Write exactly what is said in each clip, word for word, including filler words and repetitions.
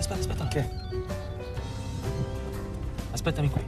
aspetta, aspetta. Che? Aspettami qui.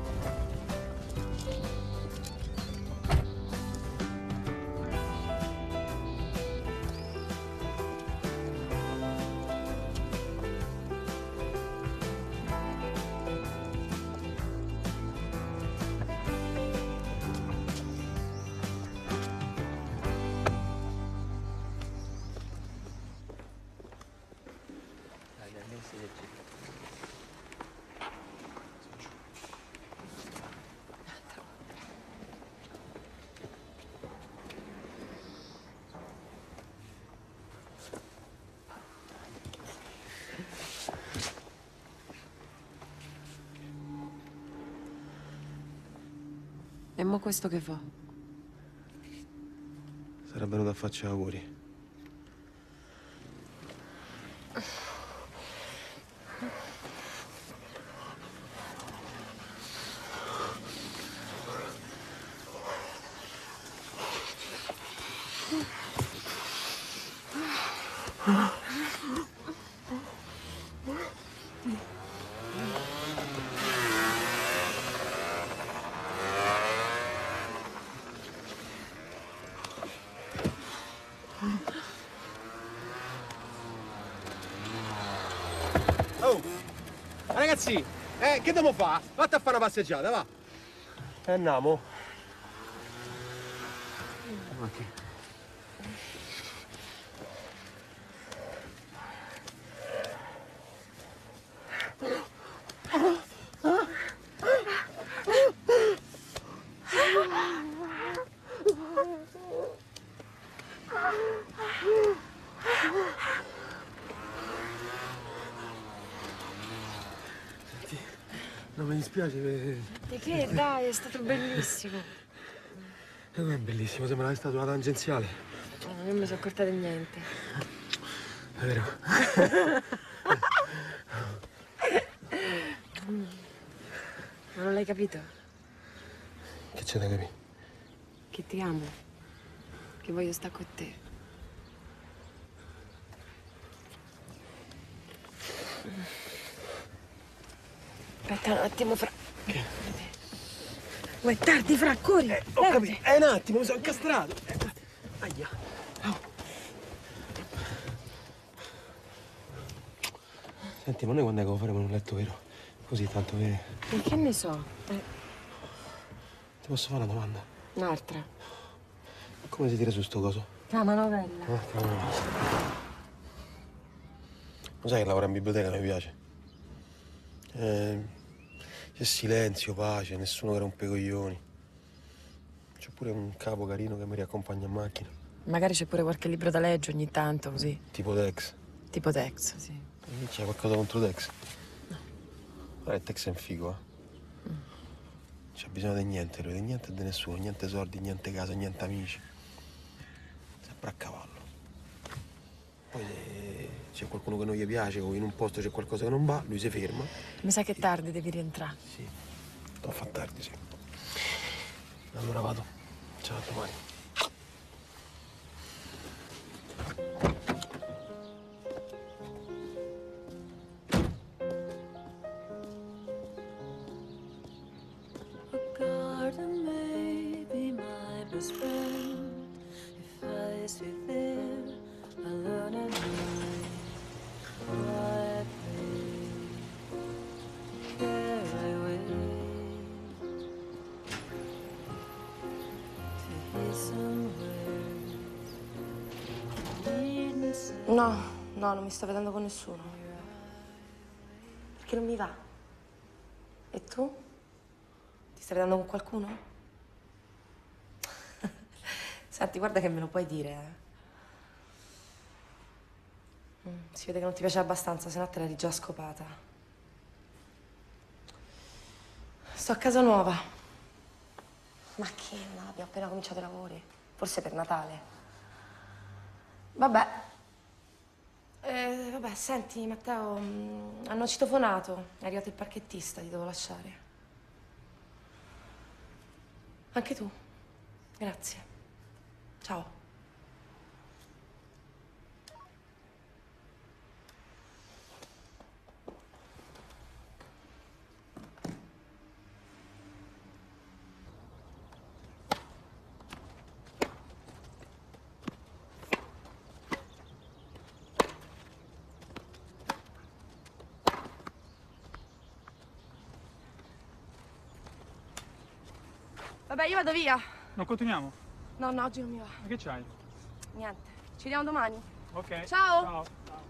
E mo questo che fa? Sarà venuto a farci auguri. Oh, ragazzi, eh, che dobbiamo fare? Vatti a fare una passeggiata, va. E andiamo. Ma che? Non mi dispiace per... Di che? Dai, è stato bellissimo. E non è bellissimo, sembra una statua tangenziale. Oh, non mi sono accorta di niente. È vero. Ma non l'hai capito? Che c'è da capire? Che ti amo. Che voglio stare con te. Aspetta un attimo, Fra. Che? Ma è tardi, Fra, corri! Eh, ho capito, è un attimo, mi sono incastrato. Aia. Oh. Senti, ma noi quando è che lo faremo in un letto vero? Così, tanto che... E che ne so? Eh, Ti posso fare una domanda? un'altra. Come si tira su sto coso? La manovella. Ah, cavolo. Lo sai che lavorare in biblioteca mi piace? Eh, c'è silenzio, pace, nessuno che rompe i coglioni. C'è pure un capo carino che mi riaccompagna in macchina. Magari c'è pure qualche libro da leggere ogni tanto, così. Tipo Tex. Tipo Tex, sì. C'è qualcosa contro Tex? No. Guarda, Tex è un figo, eh? Mm. C'ha bisogno di niente lui, di niente e di nessuno, niente soldi, niente casa, niente amici. Sempre a cavallo. Poi se c'è qualcuno che non gli piace o in un posto c'è qualcosa che non va, lui si ferma. Mi sa che è tardi, devi rientrare. Sì, sto a far tardi, sì. Allora vado. Ciao, a domani. No, no, non mi sto vedendo con nessuno. Perché non mi va. E tu? Ti stai vedendo con qualcuno? Senti, guarda che me lo puoi dire, eh. Mm, si vede che non ti piace abbastanza, se no te l'eri già scopata. Sto a casa nuova. Ma che no, abbiamo appena cominciato i lavori. Forse per Natale. Vabbè. Eh, vabbè, senti, Matteo, mh, hanno citofonato. È arrivato il parchettista, ti devo lasciare. Anche tu. Grazie. Ciao. Vabbè, io vado via. Non continuiamo? No, no, oggi non mi va. Ma che c'hai? Niente. Ci vediamo domani. Ok. Ciao. Ciao.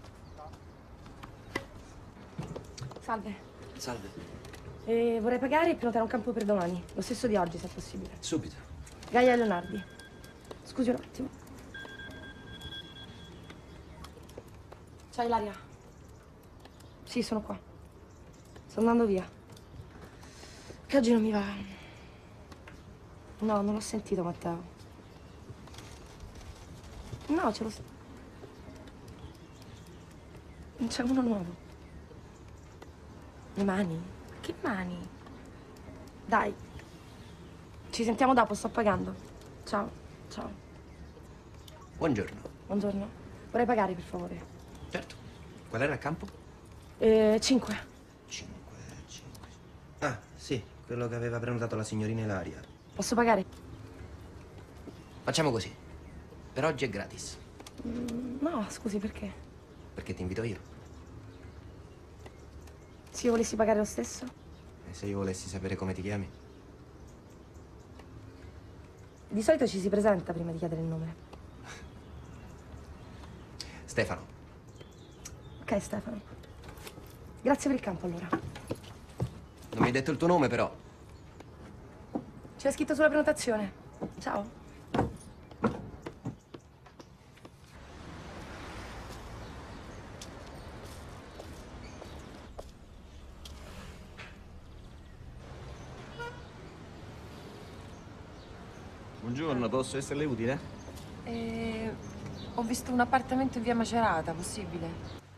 Salve. Salve. Eh, vorrei pagare e prenotare un campo per domani. Lo stesso di oggi, se è possibile. Subito. Gaia Leonardi. Scusi un attimo. Ciao Ilaria. Sì, sono qua. Sto andando via. Che oggi non mi va. No, non l'ho sentito, Matteo. No, ce l'ho... Non c'è uno nuovo. Le mani? Che mani? Dai. Ci sentiamo dopo, sto pagando. Ciao, ciao. Buongiorno. Buongiorno. Vorrei pagare, per favore. Certo. Qual era il campo? Eh, cinque. Cinque, cinque. Ah, sì, quello che aveva prenotato la signorina Ilaria. Posso pagare? Facciamo così. Per oggi è gratis. Mm, no, scusi, perché? Perché ti invito io. Se io volessi pagare lo stesso? E se io volessi sapere come ti chiami? Di solito ci si presenta prima di chiedere il nome. Stefano. Ok, Stefano. Grazie per il campo, allora. Non mi hai detto il tuo nome, però. C'è scritto sulla prenotazione. Ciao. Buongiorno, posso esserle utile? Eh, ho visto un appartamento in via Macerata, possibile?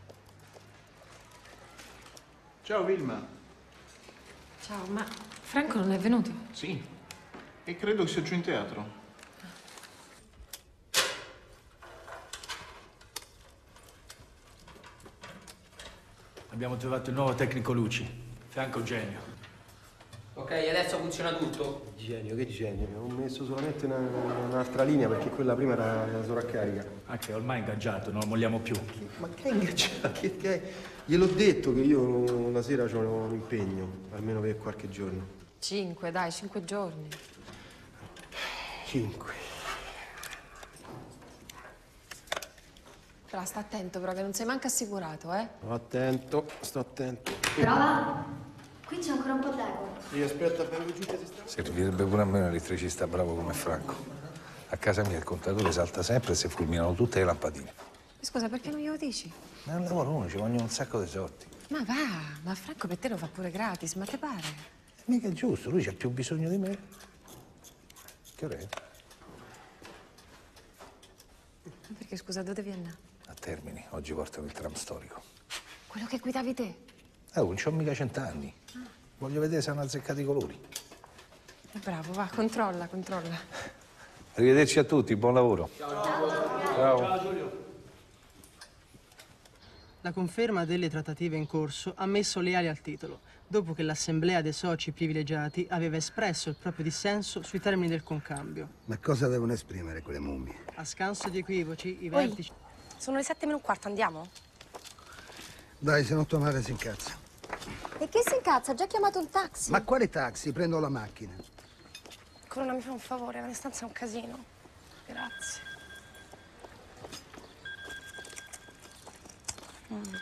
Ciao Vilma. Ciao, ma Franco non è venuto? Sì. E credo che sia giù in teatro. Abbiamo trovato il nuovo tecnico luci, Franco Genio. Ok, adesso funziona tutto. Genio, che genio. Ho messo solamente una- un'altra linea perché quella prima era la sovraccarica. Anche ormai ingaggiato, non lo molliamo più. Ma che ingaggiato? Che, che... Gliel'ho detto che io la sera ho un impegno, almeno per qualche giorno. Cinque, dai, cinque giorni. Cinque. Però sta attento, però, che non sei manco assicurato, eh? Sto attento, sto attento. Prova? Qui c'è ancora un po' d'eco. Sì, aspetta, vengo giù che si sta... Servirebbe pure a me un elettricista bravo come Franco. A casa mia il contatore salta sempre e si fulminano tutte le lampadine. Scusa, perché non glielo dici? Ma è un lavoro uno, ci vogliono un sacco di soldi. Ma va, ma Franco per te lo fa pure gratis, ma te pare? E mica è giusto, lui c'ha più bisogno di me. Che ora è? Ma perché, scusa, dove devi andare? A Termini, oggi portano il tram storico. Quello che guidavi te? Eh, non c'ho mica cent'anni. Voglio vedere se hanno azzeccato i colori. Eh, bravo, va, controlla, controlla. Arrivederci a tutti, buon lavoro. Ciao. Ciao. Ciao Giulio. La conferma delle trattative in corso ha messo le ali al titolo, dopo che l'assemblea dei soci privilegiati aveva espresso il proprio dissenso sui termini del concambio. Ma cosa devono esprimere quelle mummie? A scanso di equivoci, i Poi, vertici... sono le sette meno un quarto, andiamo? Dai, se no tua madre si incazza. E che si incazza? Ha già chiamato un taxi. Ma quale taxi? Prendo la macchina. Corona, mi fa un favore, la mia stanza è un casino. Grazie. Mm.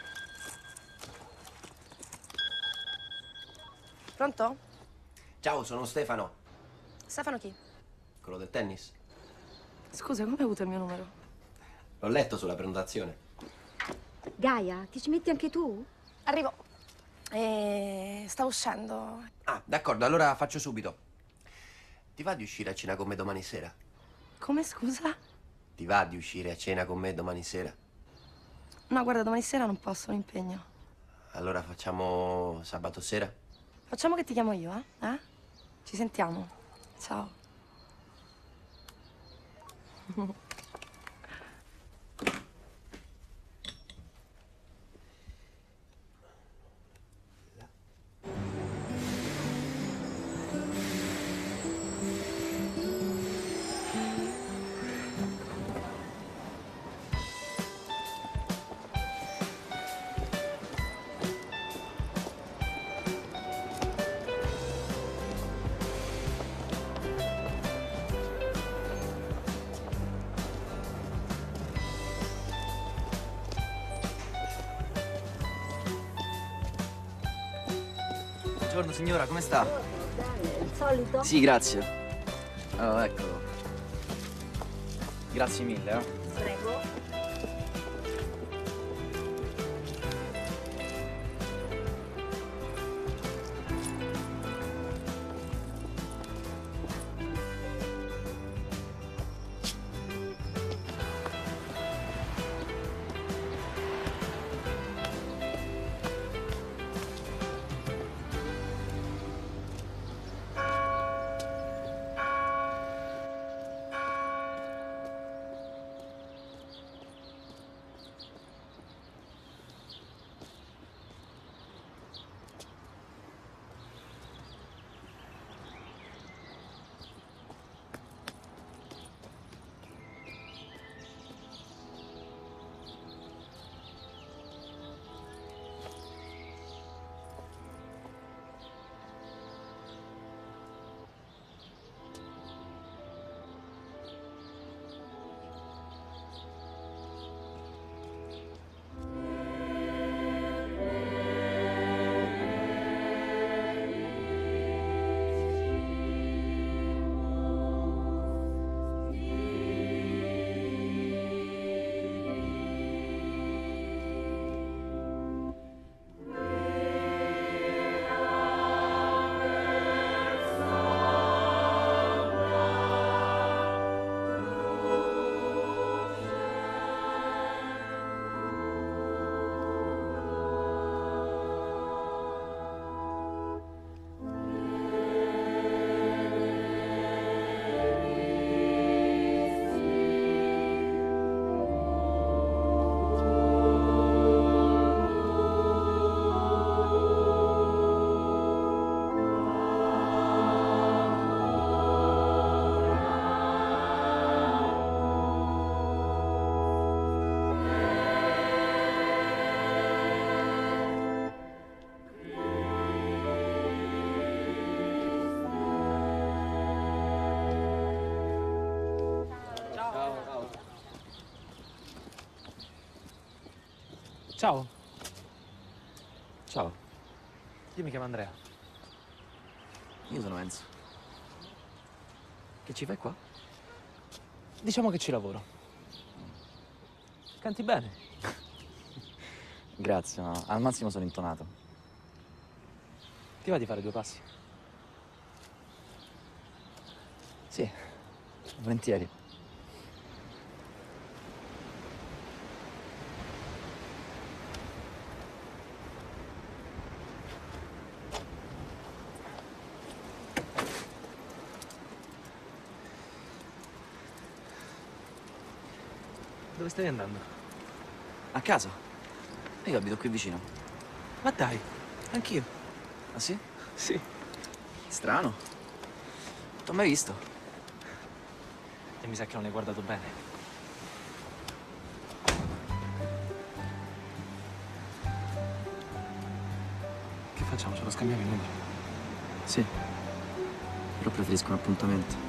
Pronto? Ciao, sono Stefano. Stefano chi? Quello del tennis. Scusa, come hai avuto il mio numero? L'ho letto sulla prenotazione. Gaia, ti ci metti anche tu? Arrivo. E stavo uscendo. Ah, d'accordo, allora faccio subito. Ti va di uscire a cena con me domani sera? Come, scusa? Ti va di uscire a cena con me domani sera? No, guarda, domani sera non posso, ho un impegno. Allora facciamo sabato sera? Facciamo che ti chiamo io, eh? Eh? Ci sentiamo. Ciao. Buongiorno signora, come sta? Il solito? Sì, grazie. Oh, eccolo. Grazie mille, eh. Prego. Ciao. Ciao, Io mi chiamo Andrea. io sono Enzo. Che ci fai qua? Diciamo che ci lavoro. Canti bene. Grazie, ma al massimo sono intonato. Ti va di fare due passi? Sì, volentieri. Dove stai andando? A casa? Io abito qui vicino. Ma dai, anch'io. Ah sì? Sì. Strano. Non t'ho mai visto. E mi sa che non hai guardato bene. Che facciamo? Ce lo scambiamo i numeri? Sì. Però preferisco un appuntamento.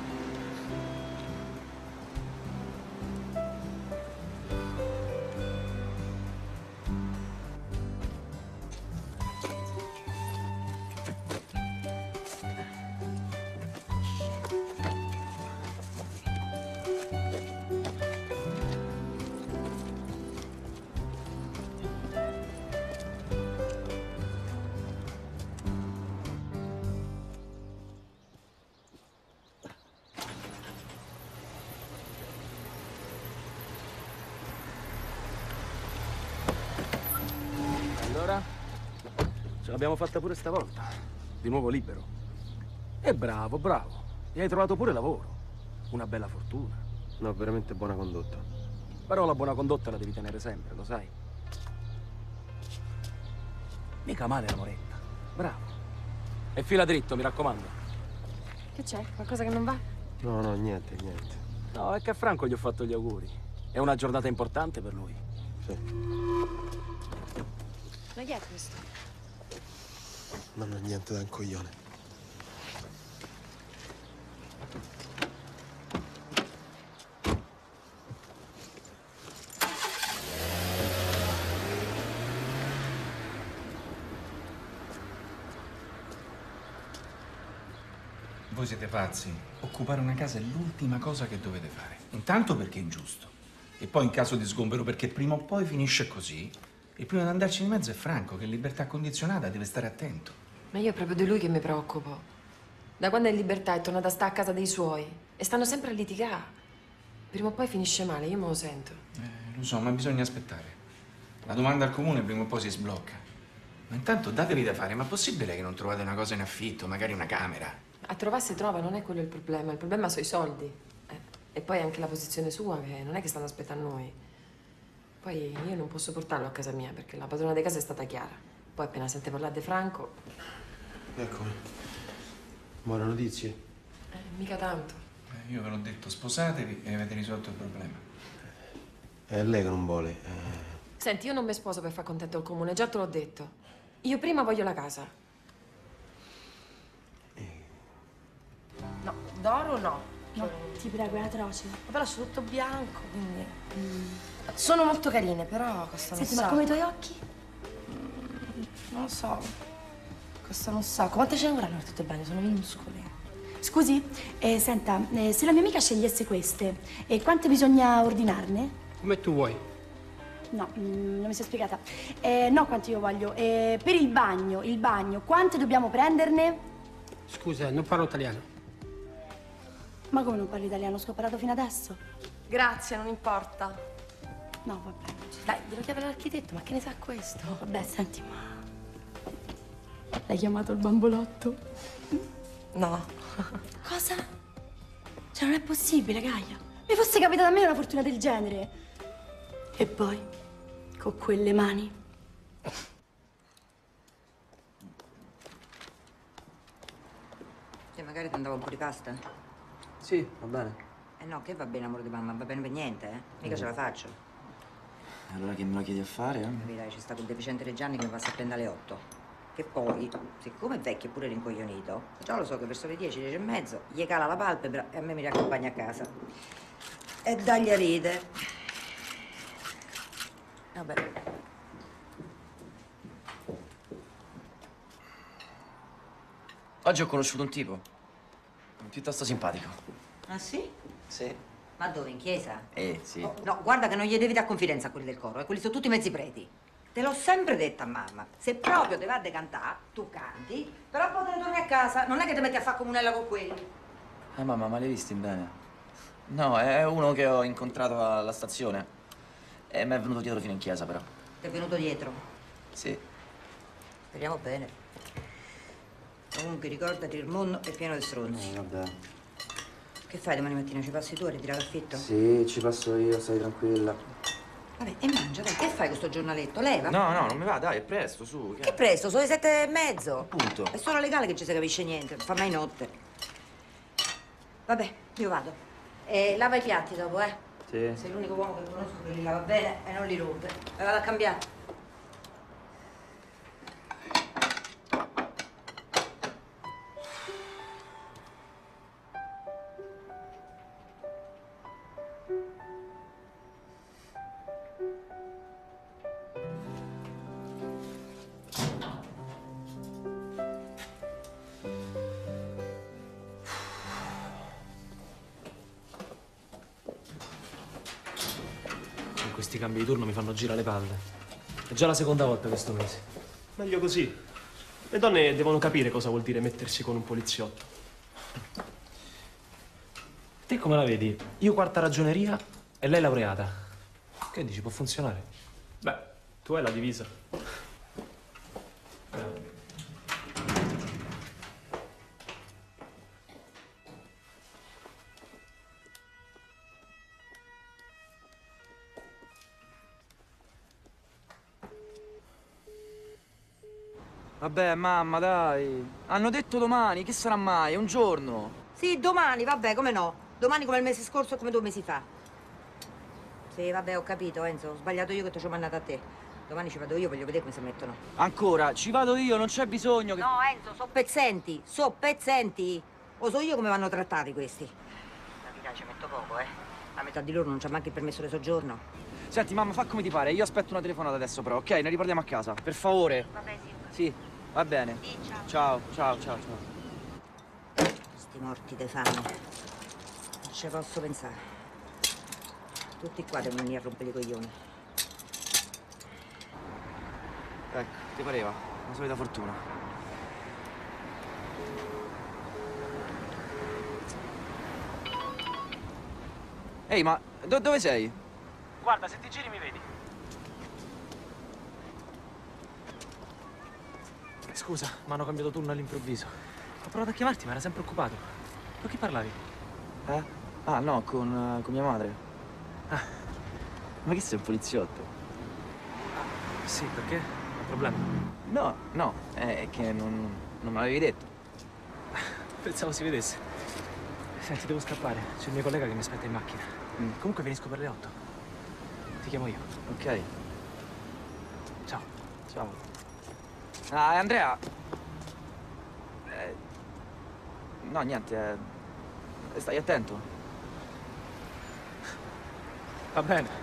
Allora, ce l'abbiamo fatta pure stavolta. Di nuovo libero. E bravo, bravo. E hai trovato pure lavoro. Una bella fortuna. No, veramente buona condotta. Però la buona condotta la devi tenere sempre, lo sai? Mica male la moretta. Bravo. E fila dritto, mi raccomando. Che c'è? Qualcosa che non va? No, no, niente, niente. No, è che a Franco gli ho fatto gli auguri. È una giornata importante per lui. Sì. Ma chi è questo? Non ho niente da un coglione. voi siete pazzi. Occupare una casa è l'ultima cosa che dovete fare. Intanto perché è ingiusto. E poi in caso di sgombero perché prima o poi finisce così. E prima di andarci di mezzo è Franco, che in libertà condizionata deve stare attento. Ma io è proprio di lui che mi preoccupo. Da quando è in libertà è tornata a stare a casa dei suoi. E stanno sempre a litigare. Prima o poi finisce male, io me lo sento. Eh, lo so, ma bisogna aspettare. La domanda al comune prima o poi si sblocca. Ma intanto datevi da fare. Ma è possibile che non trovate una cosa in affitto, magari una camera? A trovare si trova, non è quello il problema. Il problema sono i soldi. Eh. E poi anche la posizione sua, che non è che stanno aspettando noi. Poi io non posso portarlo a casa mia, perché la padrona di casa è stata chiara. Poi appena sente parlare di Franco... Eccomi. Buone notizie? Eh, mica tanto. Eh, io ve l'ho detto, sposatevi e avete risolto il problema. È lei che non vuole. Eh... Senti, io non mi sposo per far contento il comune, già te l'ho detto. Io prima voglio la casa. No, d'oro no. No, ti prego, è atroce. Ma però c'è tutto bianco, quindi... Mm. Sono molto carine, però costano Senti, un ma sacco. come i tuoi occhi? Mm, non lo so. Costano un sacco. Quante ce ne vorranno tutte bene? Sono minuscole. Scusi, eh, senta, eh, se la mia amica scegliesse queste, eh, quante bisogna ordinarne? Come tu vuoi. No, mm, non mi sei spiegata. Eh, no, quante io voglio. Eh, per il bagno, il bagno, quante dobbiamo prenderne? Scusa, non parlo italiano. Ma come non parli italiano? Ho parlato fino adesso. Grazie, non importa. No, vabbè. Dai, devo chiamare l'architetto, ma che ne sa questo? Vabbè, senti, ma... L'hai chiamato il bambolotto? No. Cosa? Cioè, non è possibile, Gaia. Mi fosse capitata a me una fortuna del genere. E poi, con quelle mani. Sì, magari ti andava un po' di pasta? Sì, va bene. Eh no, che va bene, amore di mamma, va bene per niente, eh? Mica Mm. ce la faccio. Allora che me lo chiedi a fare, eh? Capirai, c'è stato il deficiente di Gianni che mi passa a prendere alle otto. Che poi, siccome è vecchio e pure rincoglionito, già lo so che verso le dieci, dieci e mezzo, gli cala la palpebra e a me mi riaccompagna a casa. E dagli a ride. Vabbè. Oggi ho conosciuto un tipo. Piuttosto simpatico. Ah sì? Sì. Ma dove, in chiesa? Eh, sì. Oh, no, guarda che non gli devi dare confidenza a quelli del coro, e quelli sono tutti mezzi preti. Te l'ho sempre detta a mamma. Se proprio te va a decantare, tu canti, però poi te ne torni a casa. Non è che ti metti a fare comunella con quelli. Ah, mamma, ma l'hai visti bene? No, è uno che ho incontrato alla stazione. E mi è venuto dietro fino in chiesa, però. Ti è venuto dietro. Sì. Speriamo bene. Comunque ricordati, il mondo è pieno di stronzi. Eh, vabbè. Che fai domani mattina? Ci passi tu a ritirare l'affitto? Sì, ci passo io, stai tranquilla. Vabbè, e mangia, dai. Che fai con sto giornaletto? Leva? No, no, non mi va, dai, è presto, su. Che presto? Sono le sette e mezzo. Appunto. È solo legale che ci si capisce niente. Non fa mai notte. Vabbè, io vado. E lava i piatti dopo, eh? Sì. Sei l'unico uomo che conosco che li lava bene e non li rompe. E vado a cambiare. Questi cambi di turno mi fanno girare le palle. È già la seconda volta questo mese. Meglio così. Le donne devono capire cosa vuol dire mettersi con un poliziotto. Te come la vedi? Io quarta ragioneria e lei laureata. Che dici, può funzionare? Beh, tu hai la divisa. Vabbè, mamma, dai. Hanno detto domani, che sarà mai? È un giorno. Sì, domani, vabbè, come no? Domani come il mese scorso e come due mesi fa. Sì, vabbè, ho capito, Enzo. Ho sbagliato io che ti ho mandato a te. Domani ci vado io, voglio vedere come si mettono. Ancora, ci vado io, non c'è bisogno che... No, Enzo, so pezzenti, so pezzenti. O so io come vanno trattati questi. La vita ci metto poco, eh. La metà di loro non c'ha manco il permesso di soggiorno. Senti, mamma, fa come ti pare. Io aspetto una telefonata adesso, però, ok? Ne riparliamo a casa. Per favore. Vabbè, sì. Sì, va bene. Sì, ciao. Ciao, ciao, ciao, ciao. Sti morti te fanno. Non ci posso pensare. Tutti qua devono venire a rompere i coglioni. Ecco, ti pareva? La solita fortuna. Ehi, ma do- dove sei? Guarda, se ti giri mi vedi. Scusa, mi hanno cambiato turno all'improvviso. Ho provato a chiamarti, ma era sempre occupato. Con chi parlavi? Eh? Ah, no, con, uh, con mia madre. Ah. Ma che sei un poliziotto? Ah, sì, perché? Hai un problema? No, no, è che non, non me l'avevi detto. Pensavo si vedesse. Senti, devo scappare. C'è il mio collega che mi aspetta in macchina. Mm. Comunque finisco per le otto. Ti chiamo io. Ok. Ciao. Ciao. Ah, Andrea. Eh, no, niente. Eh, stai attento. Va bene.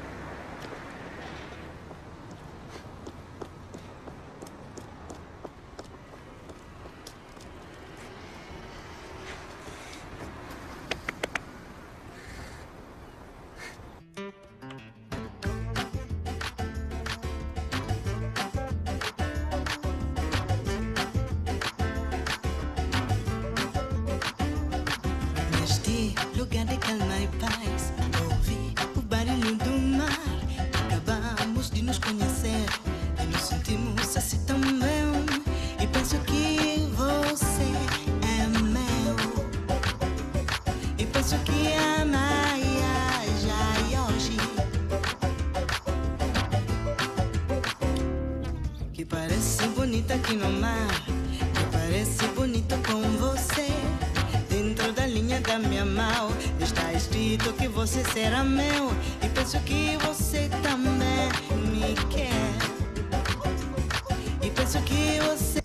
Neste lugar de calma e paz, ouvi o barulho do mar. Acabamos de nos conhecer e nos sentimos assim tão bem. E penso que você é meu. E penso que amanhã já é hoje. Que parece bonita aqui no mar, que parece bonito com você. Dentro da linha da minha mão está escrito que você será meu. E penso que você também me quer. E penso que você...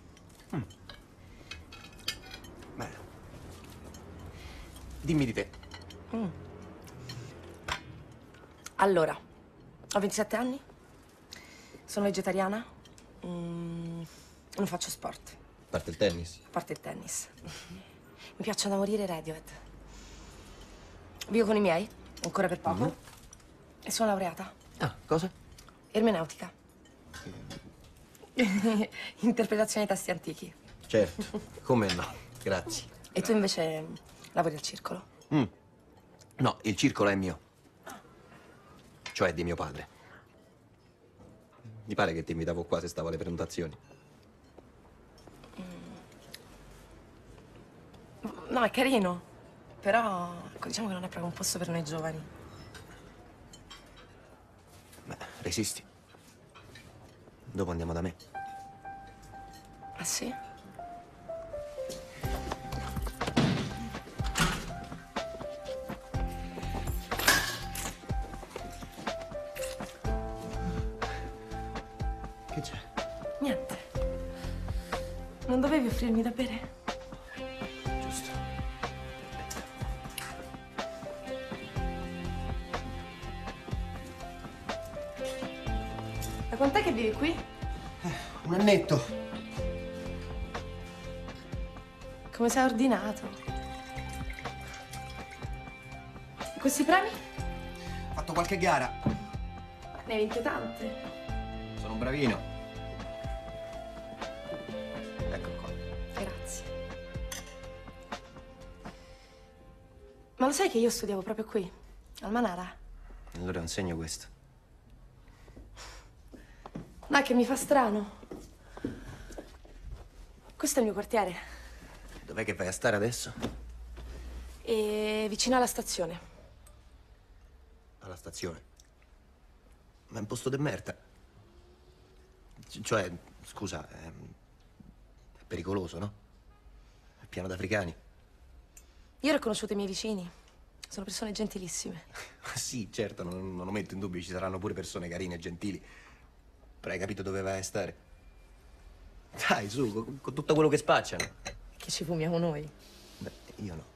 Beh, dimmi di te. Mm. Allora, ho ventisette anni, sono vegetariana, mm, non faccio sport, A parte il tennis. a parte il tennis. Mi piacciono da morire i Radiohead. Vivo con i miei, ancora per poco, Mhm. e sono laureata. Ah, cosa? Ermeneutica. Interpretazione dei testi antichi. Certo, come no, grazie. E tu invece lavori al circolo? Mm. No, il circolo è mio. Cioè di mio padre. Mi pare che ti invitavo qua se stavo alle prenotazioni. No, è carino, però ecco, diciamo che non è proprio un posto per noi giovani. Beh, resisti. Dopo andiamo da me. Ah sì? Che c'è? Niente. Non dovevi offrirmi da bere? Giusto. Da quant'è che vivi qui? Un annetto. Come sei ordinato? E questi premi? Ho fatto qualche gara. Ne hai vinte tante. Sono un bravino. Ecco qua. Grazie. Ma lo sai che io studiavo proprio qui, al Manara? Allora è un segno questo. No, è che mi fa strano. Questo è il mio quartiere. Dov'è che vai a stare adesso? E vicino alla stazione. Alla stazione. Ma è un posto de merda. C- Cioè, scusa, è, è pericoloso, no? È pieno d'africani. Io ho conosciuto i miei vicini. Sono persone gentilissime. Sì, certo, non, non lo metto in dubbio, ci saranno pure persone carine e gentili. Però hai capito dove vai a stare? Dai, su, con, con tutto quello che spacciano. Che ci fumiamo noi. Beh, io no.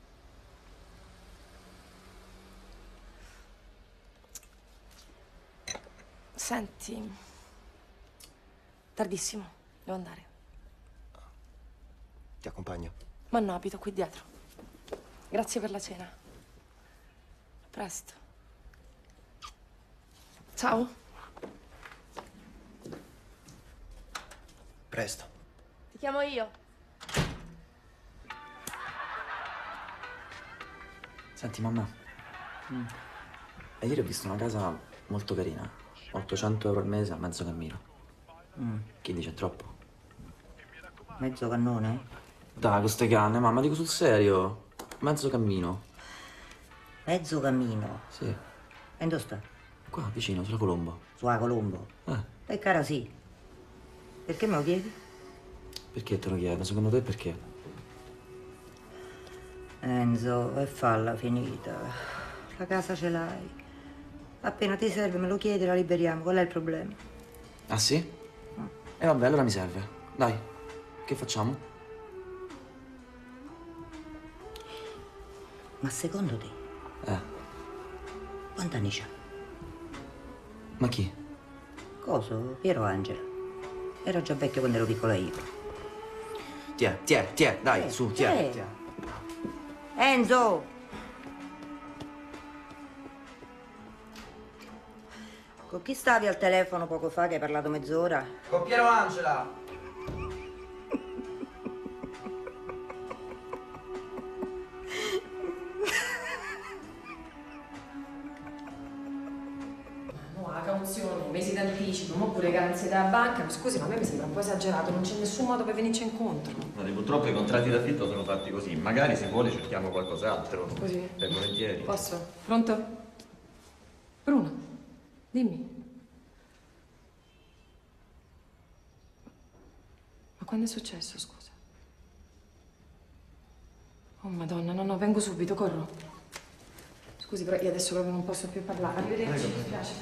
Senti, tardissimo, devo andare. Ti accompagno? Ma no, abito qui dietro. Grazie per la cena. A presto. Ciao. Presto. Ti chiamo io. Senti, mamma. Mm. E ieri ho visto una casa molto carina. ottocento euro al mese a mezzo cammino. Mm. Chi dice è troppo? Mezzo cannone? Dai, con ste canne, mamma, dico sul serio. Mezzo cammino. Mezzo cammino? Sì. E dove sta? Qua, vicino, sulla Colombo. Sulla Colombo? Eh. E cara sì. Perché me lo chiedi? Perché te lo chiedo? Secondo te perché? Enzo, e falla finita. La casa ce l'hai. Appena ti serve me lo chiedi e la liberiamo. Qual è il problema? Ah sì? E vabbè, allora mi serve. Dai, che facciamo? Ma secondo te, Eh, quanti anni c'ha? ma chi? Coso? Piero Angela. Ero già vecchio quando ero piccola io. Tiè, tiè, tiè, dai, Eh, su, tiè, eh. tiè. Enzo! Con chi stavi al telefono poco fa che hai parlato mezz'ora? Con Piero Angela. No, la cauzione, mesi d'anticipo, ma pure garanzie dalla banca. Scusi, ma a me mi sembra un po' esagerato, non c'è nessun modo per venirci incontro. Ma purtroppo i contratti d'affitto sono fatti così. Magari se vuole cerchiamo qualcos'altro. Così? Per volentieri. Posso? Pronto? Bruno, dimmi. Ma quando è successo, scusa? Oh, Madonna, no, no, vengo subito, corro. Scusi, però io adesso proprio non posso più parlare. Arrivederci, mi spiace.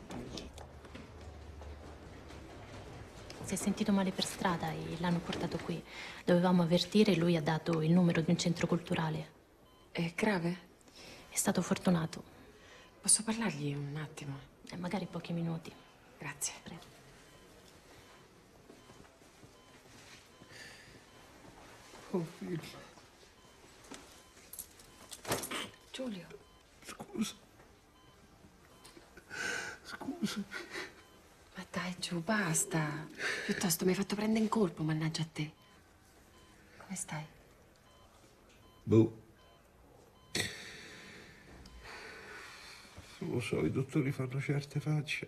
Si è sentito male per strada e l'hanno portato qui. Dovevamo avvertire e lui ha dato il numero di un centro culturale. È grave? È stato fortunato. Posso parlargli un attimo? Eh, magari pochi minuti. Grazie. Prego. Oh, figlio. Giulio. Scusa. Scusa. Ma dai, giù, basta. Piuttosto mi hai fatto prendere in colpo, mannaggia a te. Come stai? Boh. Non lo so, i dottori fanno certe facce.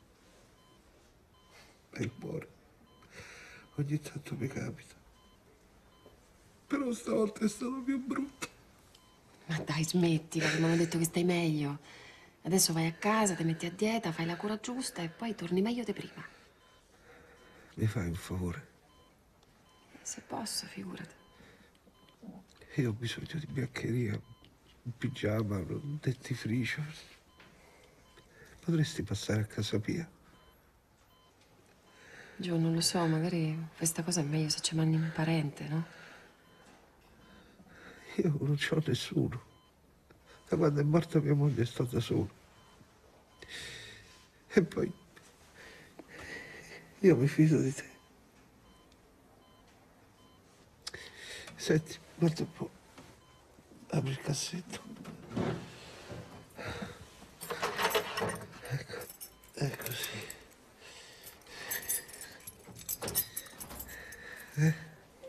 E il cuore. Ogni tanto mi capita. Però stavolta è stato più brutto. Ma dai, smettila, che mi hanno detto che stai meglio. Adesso vai a casa, ti metti a dieta, fai la cura giusta e poi torni meglio di prima. Mi fai un favore? Se posso, figurati. Io ho bisogno di biancheria, un pigiama, un dentifricio. Potresti passare a casa mia? Gio, non lo so, magari questa cosa è meglio se ci mandi un parente, no? Io non c'ho nessuno. Da quando è morta mia moglie sto da solo. E poi io mi fido di te. Senti, guarda un po'. Apri il cassetto. Ecco, è così. Eh?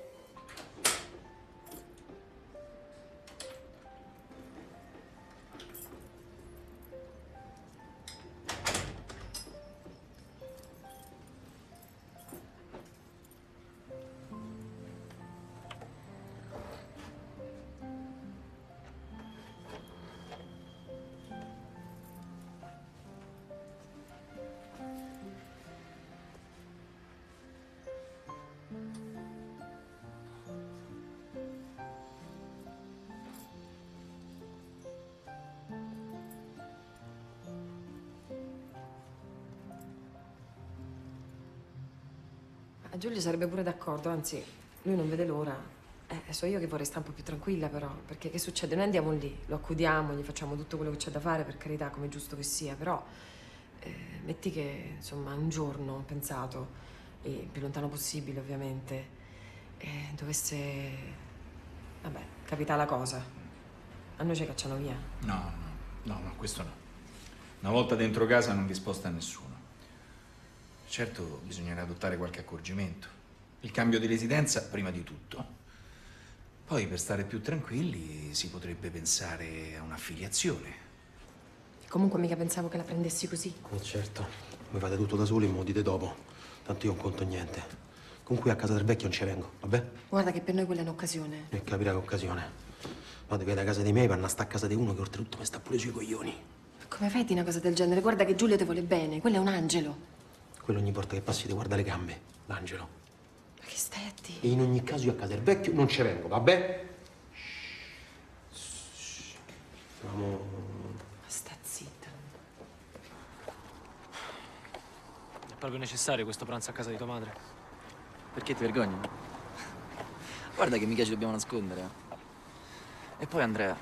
Giulio sarebbe pure d'accordo, anzi, lui non vede l'ora. Eh, so io che vorrei stare un po' più tranquilla, però, perché che succede? Noi andiamo lì, lo accudiamo, gli facciamo tutto quello che c'è da fare, per carità, come è giusto che sia, però eh, metti che, insomma, un giorno ho pensato, e il più lontano possibile, ovviamente, eh, dovesse Vabbè, capita la cosa. A noi ci cacciano via. No, no, no, no, questo no. Una volta dentro casa non vi sposta nessuno. Certo, bisognerà adottare qualche accorgimento. Il cambio di residenza prima di tutto. Poi, per stare più tranquilli, si potrebbe pensare a un'affiliazione. Comunque mica pensavo che la prendessi così. Oh, certo, mi fate tutto da soli e me lo dite dopo. Tanto io non conto niente. Comunque a casa del vecchio non ci vengo, vabbè? Guarda che per noi quella è un'occasione. E capirà che occasione. Vado che da casa dei miei per andare a sta a casa di uno che oltretutto mi sta pure sui coglioni. Come fai a dire una cosa del genere? Guarda che Giulio ti vuole bene, quello è un angelo. Quello ogni volta che passi ti guarda le gambe, l'angelo. Ma che stai a dire? E in ogni caso io a casa del vecchio non ci vengo, vabbè? Siamo... Ma sta zitta. È proprio necessario questo pranzo a casa di tua madre? Perché ti vergogni? Guarda che mica ci dobbiamo nascondere. E poi Andrea,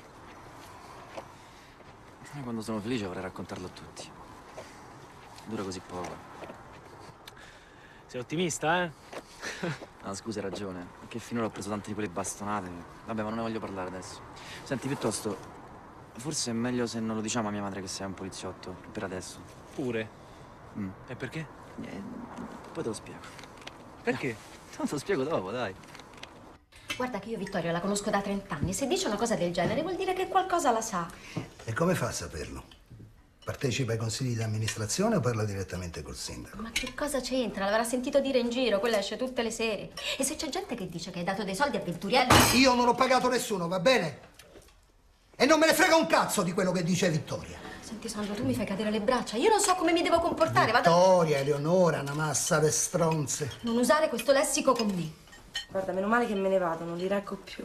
io quando sono felice vorrei raccontarlo a tutti. Dura così poco. Sei ottimista, eh? No, scusa, hai ragione. Perché finora ho preso tante di quelle bastonate. Vabbè, ma non ne voglio parlare adesso. Senti, piuttosto, forse è meglio se non lo diciamo a mia madre che sei un poliziotto, per adesso. Pure? Mm. E perché? Eh, poi te lo spiego. Perché? Te lo spiego dopo, dai. Guarda che io Vittorio la conosco da trent'anni. Se dice una cosa del genere vuol dire che qualcosa la sa. E come fa a saperlo? Partecipa ai consigli di amministrazione o parla direttamente col sindaco? Ma che cosa c'entra? L'avrà sentito dire in giro, quella esce tutte le sere. E se c'è gente che dice che hai dato dei soldi a Venturiello... Io non ho pagato nessuno, va bene? E non me ne frega un cazzo di quello che dice Vittoria. Senti Sandro, tu mi fai cadere le braccia. Io non so come mi devo comportare. Vado... Vittoria, Eleonora, una massa di stronze. Non usare questo lessico con me. Guarda, meno male che me ne vado, non li reggo più.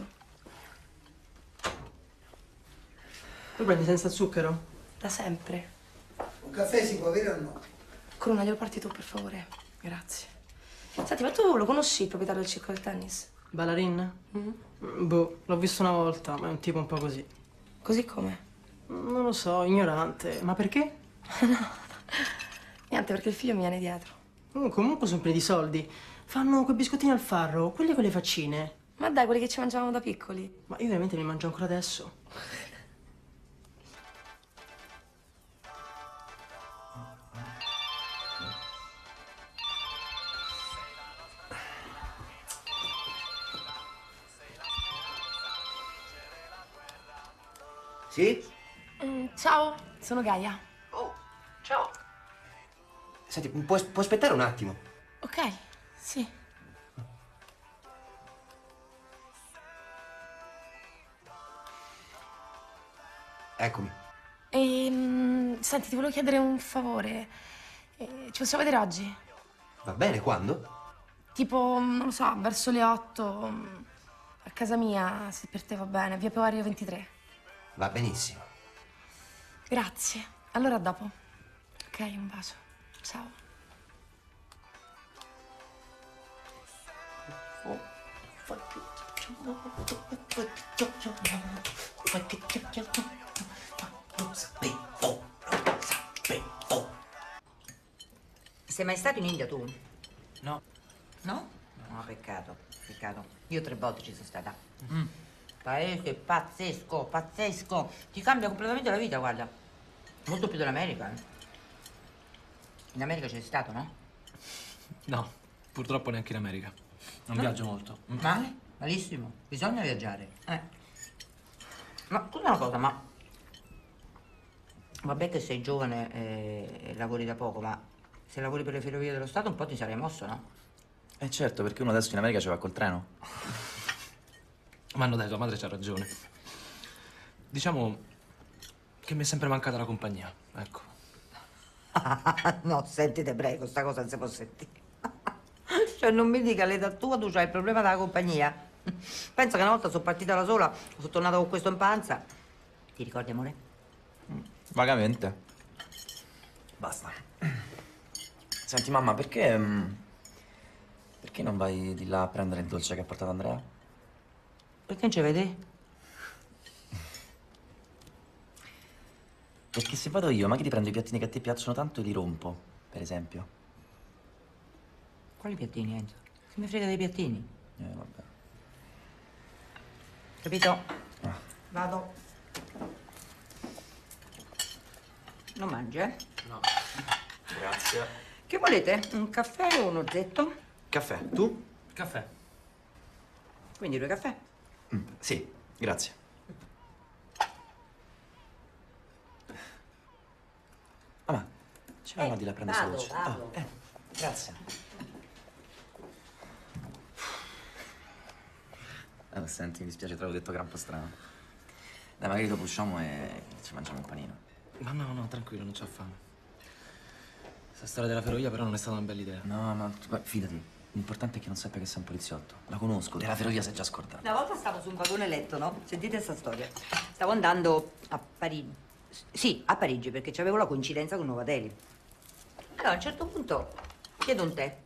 Lo prendi senza zucchero? Da sempre. Un caffè si può avere o no? Corona, glielo porti tu, per favore. Grazie. Senti, ma tu lo conosci il proprietario del circo del tennis? Ballarin? Mm. Boh, l'ho visto una volta, ma è un tipo un po' così. Così come? Non lo so, ignorante. Ma perché? Niente, perché il figlio mi viene dietro. Mm, comunque sono pieni di soldi. Fanno quei biscottini al farro, quelli con le faccine. Ma dai, quelli che ci mangiavamo da piccoli. Ma io veramente li mangio ancora adesso. Sì? Mm, ciao, sono Gaia. Oh, ciao. Senti, puoi, puoi aspettare un attimo? Ok, sì. Eccomi. E, senti, ti volevo chiedere un favore. Eh, ci possiamo vedere oggi? Va bene, quando? Tipo, non lo so, verso le otto, a casa mia, se per te va bene, via Peorio ventitré. Va benissimo. Grazie. Allora a dopo. Ok, un bacio. Ciao. Sei mai stato in India tu? No. No? No, peccato, peccato. Io tre volte ci sono stata. Mm. Paese pazzesco, pazzesco. Ti cambia completamente la vita, guarda. Molto più dell'America. Eh. In America c'è stato, no? No, purtroppo neanche in America. Non No. viaggio molto. Mm. Male? Malissimo. Bisogna viaggiare. Eh. Ma scusa una cosa, ma... Vabbè che sei giovane e lavori da poco, ma se lavori per le ferrovie dello Stato un po' ti sarei mosso, no? Eh certo, perché uno adesso in America ci va col treno. Ma no, dai, tua madre c'ha ragione. Diciamo che mi è sempre mancata la compagnia, ecco. No, senti, te prego, sta cosa non si può sentire. Cioè, non mi dica, all'età tua tu c'hai il problema della compagnia. Penso che una volta sono partita da sola, sono tornata con questo in panza. Ti ricordi, amore? Vagamente. Basta. Senti, mamma, perché... mm, perché non vai di là a prendere il dolce che ha portato Andrea? Perché non ci vedi? Perché se vado io, ma che ti prendo i piattini che a te piacciono tanto e li rompo, per esempio? Quali piattini, Enzo? Che mi frega dei piattini? Eh, vabbè. Capito? Vado. Non mangi, eh? No. Grazie. Che volete? Un caffè o un orzetto? Caffè. Tu? Caffè. Quindi due caffè? Mm, sì, grazie. Mamma, ci vai Eh, di là a prendere vado, veloce. vado. Ah, eh, grazie. Oh, senti, mi dispiace, te l'avevo detto che era un po' strano. Dai, magari dopo usciamo e ci mangiamo un panino. Ma no, no, tranquillo, non c'ho fame. Questa storia della ferrovia però non è stata una bella idea. No, ma tu- ma fidati, l'importante è che non sappia che sei un poliziotto. La conosco, della ferrovia si è già scordata. Una volta stavo su un vagone letto, no? Sentite questa storia. Stavo andando a Parigi. Sì, a Parigi, perché avevo la coincidenza con Nuova Delhi. Allora, a un certo punto chiedo un tè.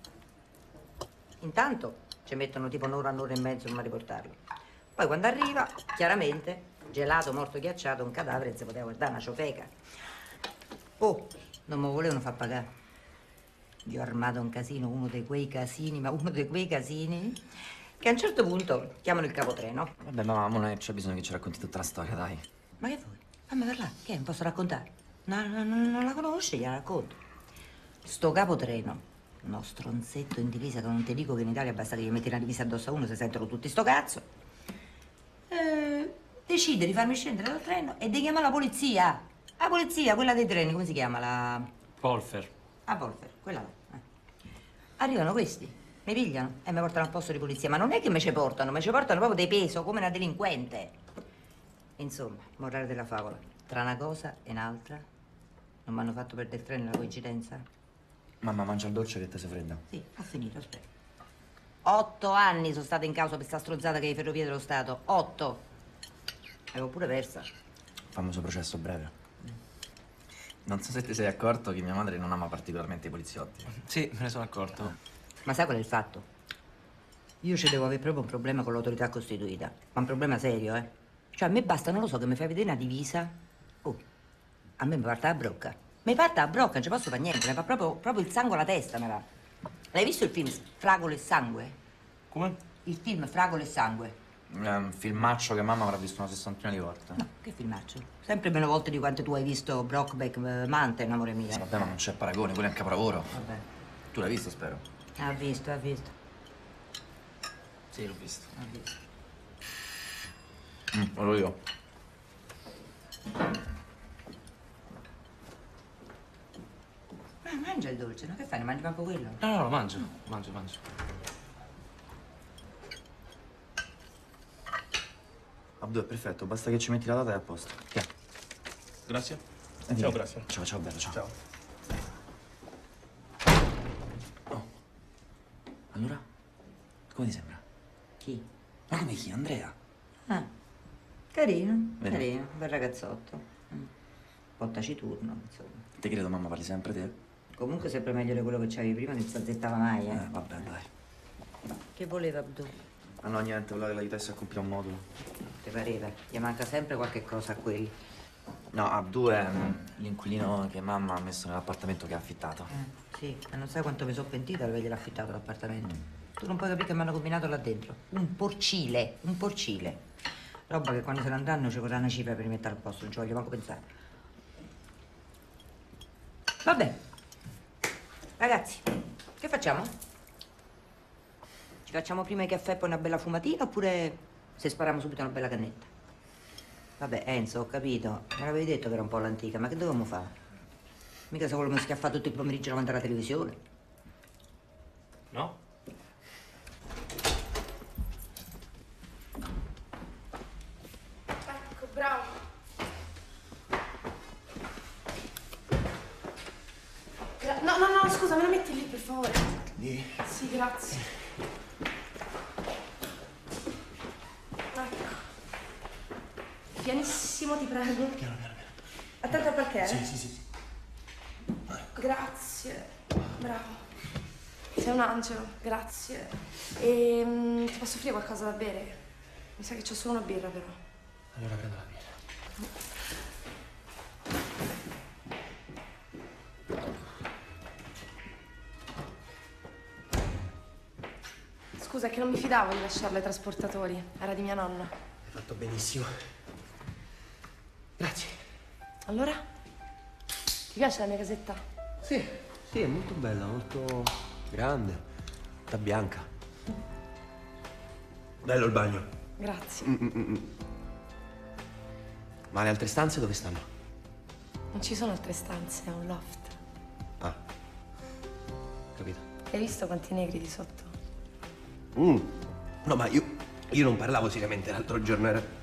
Intanto ci mettono tipo un'ora, un'ora e mezzo a riportarlo. Poi quando arriva, chiaramente, gelato, morto, ghiacciato, un cadavere, non si poteva guardare, una ciofeca. Oh, non mi volevano far pagare. Io ho armato un casino, uno di quei casini, ma uno di quei casini, che a un certo punto chiamano il capotreno. Vabbè, mamma, non c'è bisogno che ci racconti tutta la storia, dai. Ma che vuoi? Fammi parlare, che non posso raccontare? No, no, no, non la conosci, gliela racconto. Sto capotreno, uno stronzetto in divisa che non ti dico che in Italia basta che gli metti una divisa addosso a uno se sentono tutti sto cazzo. Eh, decide di farmi scendere dal treno e di chiamare la polizia. La polizia, quella dei treni, come si chiama? La... Polfer. Ah, Polfer, quella là. Eh. Arrivano questi, mi pigliano e mi portano al posto di polizia. Ma non è che me ci portano, me ci portano proprio dei peso, come una delinquente. Insomma, morale della favola. Tra una cosa e un'altra, non mi hanno fatto perdere il treno la coincidenza? Mamma, mangia il dolce che te sei fredda. Sì, ho finito, aspetta. Otto anni sono stata in causa per sta strozzata che è le ferrovie dello Stato. Otto. Avevo pure persa. Famoso processo breve. Non so se ti sei accorto che mia madre non ama particolarmente i poliziotti. Sì, me ne sono accorto. Ma sai qual è il fatto? Io ci devo avere proprio un problema con l'autorità costituita. Ma un problema serio, eh. Cioè, a me basta, non lo so, che mi fai vedere una divisa. Oh, a me mi parte la brocca. Mi parte la brocca, non ci posso fare niente. Mi fa proprio, proprio il sangue alla testa, me va. L'hai visto il film Fragola e Sangue? Come? Il film Fragola e Sangue. È un filmaccio che mamma avrà visto una sessantina di volte. No, che filmaccio? Sempre meno volte di quante tu hai visto Brokeback Mountain, amore mio. Sì, vabbè, ma non c'è paragone, quello è un capolavoro. Vabbè. Tu l'hai visto, spero? Ha visto, ha visto. Sì, l'ho visto. Ha visto. Mm, quello io. Ma mangia il dolce, no? Che fai? Ne mangi manco quello? No, no, lo mangio. Mangio, mangio. Abdu, è perfetto, basta che ci metti la data e è a posto. Tiè. Grazie. Eh, Ciao, vieni. grazie. Ciao, ciao, bello, ciao. Ciao. Oh. Allora? Come ti sembra? Chi? Ma come chi? Andrea? Ah, carino, Vedi? carino, bel ragazzotto. Mm. Un po' taciturno, insomma. Te credo, mamma, parli sempre te. Comunque sempre meglio di quello che c'avevi prima, non si azzettava mai, eh. Eh, vabbè, dai. Che voleva Abdu? Ah no, niente, voleva che l'aiutassi a compilare un modulo. Ti pareva? Gli manca sempre qualche cosa a quelli. No, Abdu è mm, l'inquilino che mamma ha messo nell'appartamento che ha affittato. Eh, sì, e non sai quanto mi sono pentita di averglielo affittato l'appartamento. Tu non puoi capire che mi hanno combinato là dentro. Un porcile, un porcile. Roba che quando se ne andranno ci vorrà una cifra per rimettere al posto, non ci voglio manco pensare. Vabbè. Ragazzi, che facciamo? Ci facciamo prima i caffè e poi una bella fumatina oppure se spariamo subito una bella cannetta? Vabbè, Enzo, ho capito. Me l'avevi detto che era un po' l'antica, ma che dovevamo fare? Mica se volevo schiaffare tutto il pomeriggio davanti alla televisione. No? Ecco, bravo. Gra- no, no, no, scusa, me la metti lì, per favore. Lì? Sì, grazie. Ecco. Pianissimo, ti prego. Piano, piano, piano. Attento al parquet. Sì, sì, sì, sì. Grazie. Bravo. Sei un angelo, grazie. E mm, ti posso offrire qualcosa da bere? Mi sa che c'ho solo una birra, però. Allora prendo la birra. Scusa, è che non mi fidavo di lasciarlo ai trasportatori. Era di mia nonna. Hai fatto benissimo. Grazie. Allora? Ti piace la mia casetta? Sì, sì, è molto bella, molto grande, tutta bianca. Bello il bagno. Grazie. Mm, mm, mm. Ma le altre stanze dove stanno? Non ci sono altre stanze, è un loft. Ah, capito. Hai visto quanti negri di sotto? Mm. No, ma io, io non parlavo seriamente l'altro giorno, era...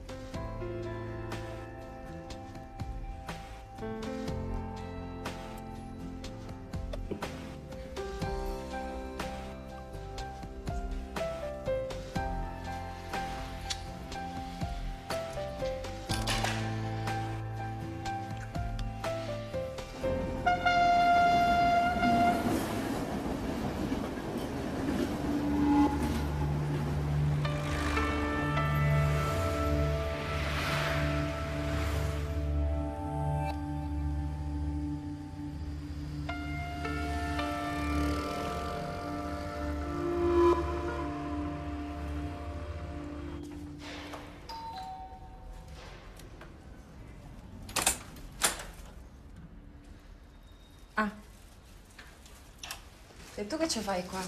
E tu che ci fai qua?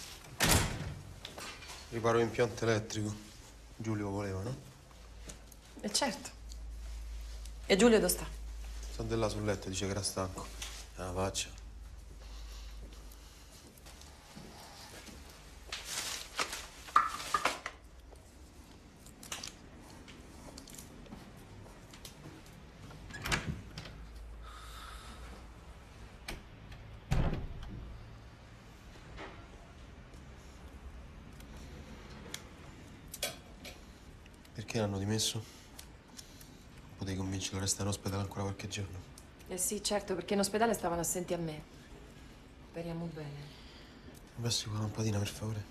Riparo impianto elettrico. Giulio voleva, no? E certo. E Giulio dove sta? Sta di là sul letto, dice che era stanco. Ah, faccia. Perché l'hanno dimesso? Potevi convincerlo a restare in ospedale ancora qualche giorno. Eh sì, certo, perché in ospedale stavano assenti a me. Speriamo bene. Mi passi una lampadina, per favore?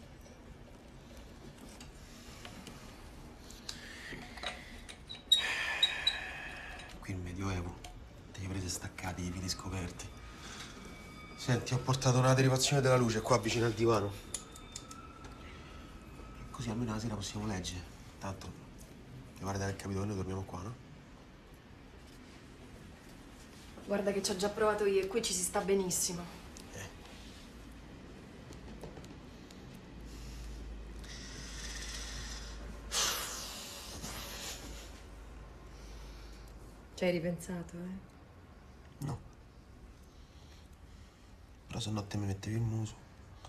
Qui il Medioevo. Te li prese staccati, i fili scoperti. Senti, ho portato una derivazione della luce qua vicino al divano. Così almeno la sera possiamo leggere. Tanto, mi pare di aver capito che noi torniamo qua, no? Guarda che ci ho già provato io e qui ci si sta benissimo. Eh. Ci hai ripensato, eh? No. Però se no te mi mettevi il muso.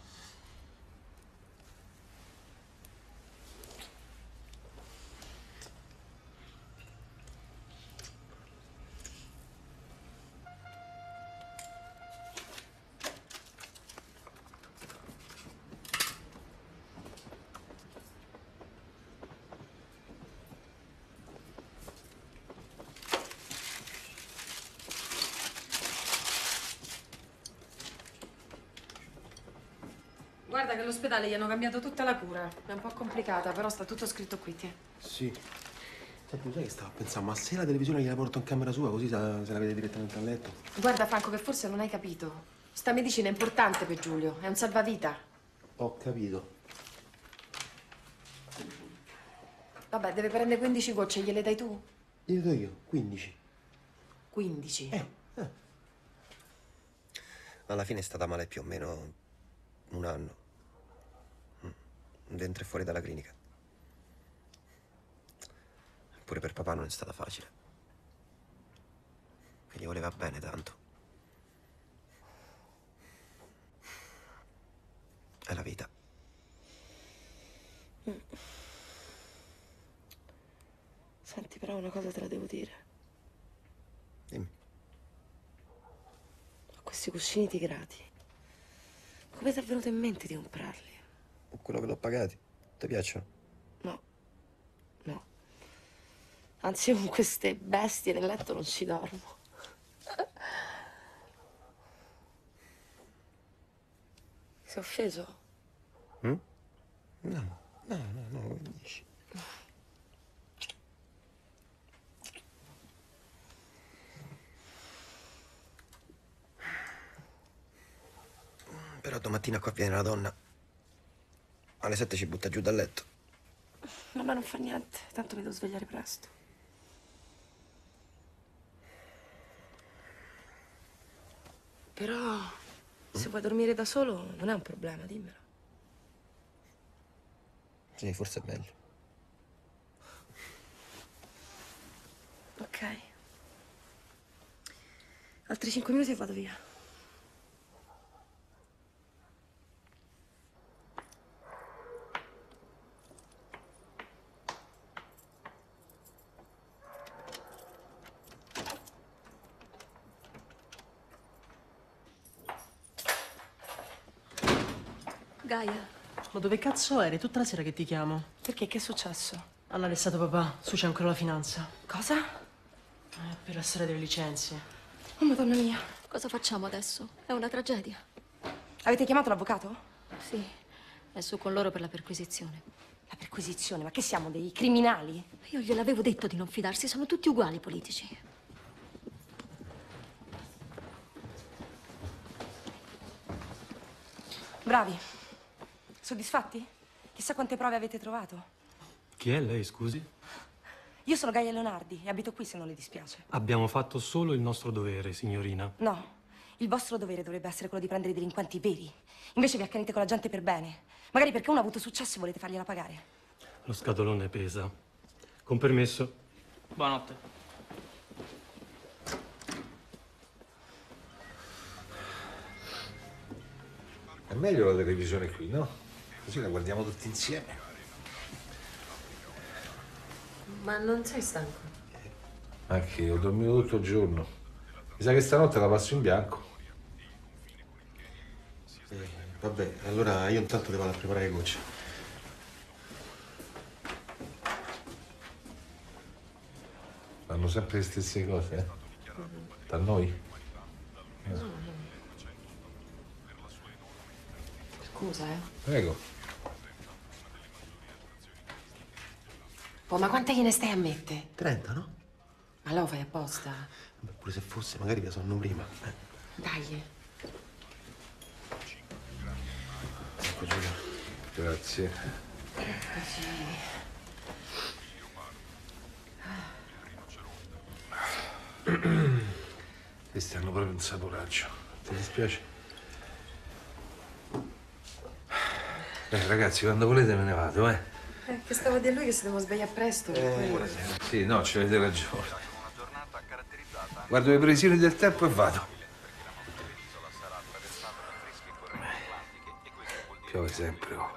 Guarda che all'ospedale gli hanno cambiato tutta la cura. È un po' complicata, però sta tutto scritto qui, ti. Sì. Senti, lo sai che stavo a pensare? Ma se la televisione gliela porto in camera sua, così se la vede direttamente a letto? Guarda, Franco, che forse non hai capito. Sta medicina è importante per Giulio, è un salvavita. Ho capito. Vabbè, deve prendere quindici gocce, gliele dai tu? Gliele do io, quindici. quindici? Eh, eh. Alla fine è stata male più o meno un anno. Dentro e fuori dalla clinica. Pure per papà non è stata facile. Che gli voleva bene tanto. È la vita. Mm. Senti, però una cosa te la devo dire. Dimmi. Ho questi cuscini tigrati. Come ti è venuto in mente di comprarli? Quello che l'ho pagati. Ti piacciono? No. No. Anzi, io con queste bestie nel letto non ci dormo. Sei offeso? Mm? No, no, no, no, che dici? Però domattina qua viene una donna. alle sette ci butta giù dal letto. Mamma non fa niente, tanto mi devo svegliare presto. Però, se vuoi dormire da solo, non è un problema, dimmelo. Sì, forse è meglio. Ok. Altri cinque minuti e vado via. Gaia. Ma dove cazzo eri? Tutta la sera che ti chiamo. Perché? Che è successo? Hanno arrestato papà. Su c'è ancora la finanza. Cosa? Eh, per la storia delle licenze. Oh, madonna mia. Cosa facciamo adesso? È una tragedia. Avete chiamato l'avvocato? Sì, è su con loro per la perquisizione. La perquisizione? Ma che siamo, dei criminali? Io gliel'avevo detto di non fidarsi, sono tutti uguali i politici. Bravi. Soddisfatti? Chissà quante prove avete trovato. Chi è lei, scusi? Io sono Gaia Leonardi e abito qui se non le dispiace. Abbiamo fatto solo il nostro dovere, signorina. No, il vostro dovere dovrebbe essere quello di prendere i delinquenti veri. Invece vi accanite con la gente per bene. Magari perché uno ha avuto successo e volete fargliela pagare. Lo scatolone pesa. Con permesso. Buonanotte. È meglio la televisione qui, no? Così la guardiamo tutti insieme. Ma non sei stanco? Anche io, ho dormito tutto il giorno. Mi sa che stanotte la passo in bianco. Eh, vabbè, allora io intanto devo andare a preparare le gocce. Fanno sempre le stesse cose, eh? Da noi? Scusa, eh. Prego. Oh, ma quante gliene stai a mettere? trenta, no? Ma lo fai apposta? Vabbè, pure se fosse, magari vi sonno prima. Eh. Dai. Ecco, Giulia. Grazie. Così. Questi hanno proprio un saporaggio. Ti dispiace? Eh, ragazzi, quando volete me ne vado, eh? Eh, che stavo a dire lui che si devo svegliare presto. per quello. Sì, no, ci avete ragione. Guardo le previsioni del tempo e vado. Piove sempre, oh.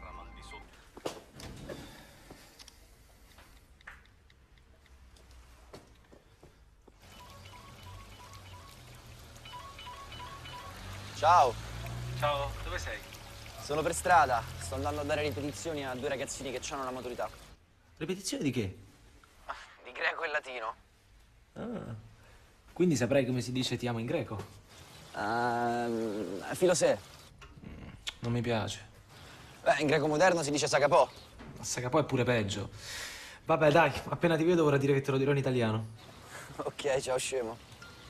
Ciao. Ciao, dove sei? Sono per strada. Sto andando a dare ripetizioni a due ragazzini che hanno la maturità. Ripetizione di che? Di greco e latino. Ah, quindi saprai come si dice ti amo in greco? Uh, filosè. Non mi piace. Beh, in greco moderno si dice sagapò. Ma sagapò è pure peggio. Vabbè, dai, appena ti vedo vorrà dire che te lo dirò in italiano. Ok, ciao scemo.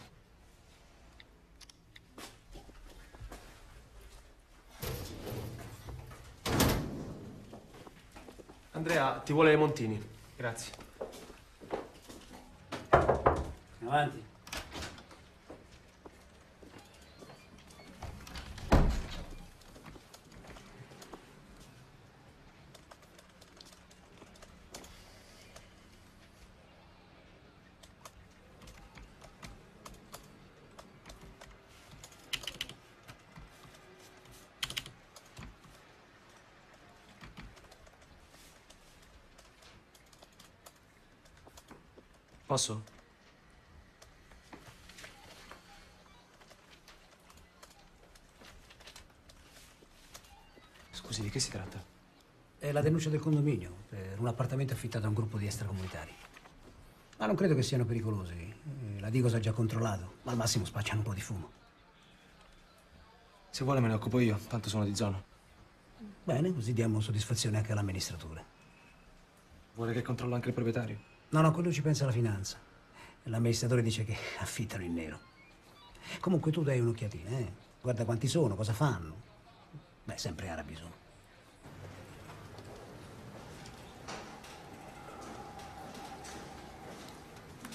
Andrea, ti vuole Montini. Grazie. Avanti. Posso? Scusi, di che si tratta? È la denuncia del condominio per un appartamento affittato a un gruppo di extracomunitari. Ma non credo che siano pericolosi. Eh, La Digos ha già controllato, ma al massimo spacciano un po' di fumo. Se vuole me ne occupo io, tanto sono di zona. Bene, così diamo soddisfazione anche all'amministratore. Vuole che controllo anche il proprietario? No, no, quello ci pensa la finanza. L'amministratore dice che affittano in nero. Comunque tu dai un'occhiatina, eh? Guarda quanti sono, cosa fanno. Beh, sempre arabi sono.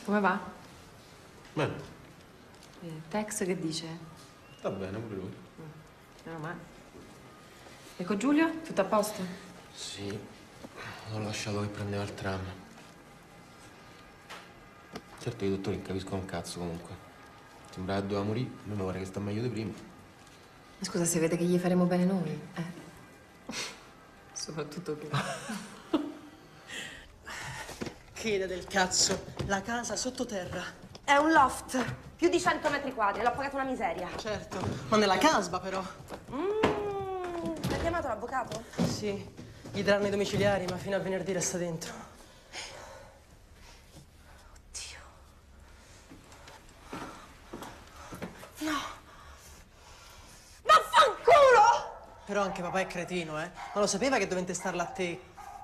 Come va? Bene. Eh, Tex che dice? Sta bene pure lui. Meno male. E con Giulio? Tutto a posto? Sì, l'ho lasciato che prendeva il tram. Certo i dottori non capiscono un cazzo comunque. Sembrava che doveva morire, a me mi pare che sta meglio di prima. Ma scusa, se vede che gli faremo bene noi, eh? Soprattutto tu. Che idea del cazzo, la casa sottoterra. È un loft, più di cento metri quadri, l'ho pagato una miseria. Certo, ma nella casba però. Mmm, hai chiamato l'avvocato? Sì, gli daranno i domiciliari, ma fino a venerdì resta dentro. No. Vaffanculo! Però anche papà è cretino, eh? Ma lo sapeva che dovete starla a te?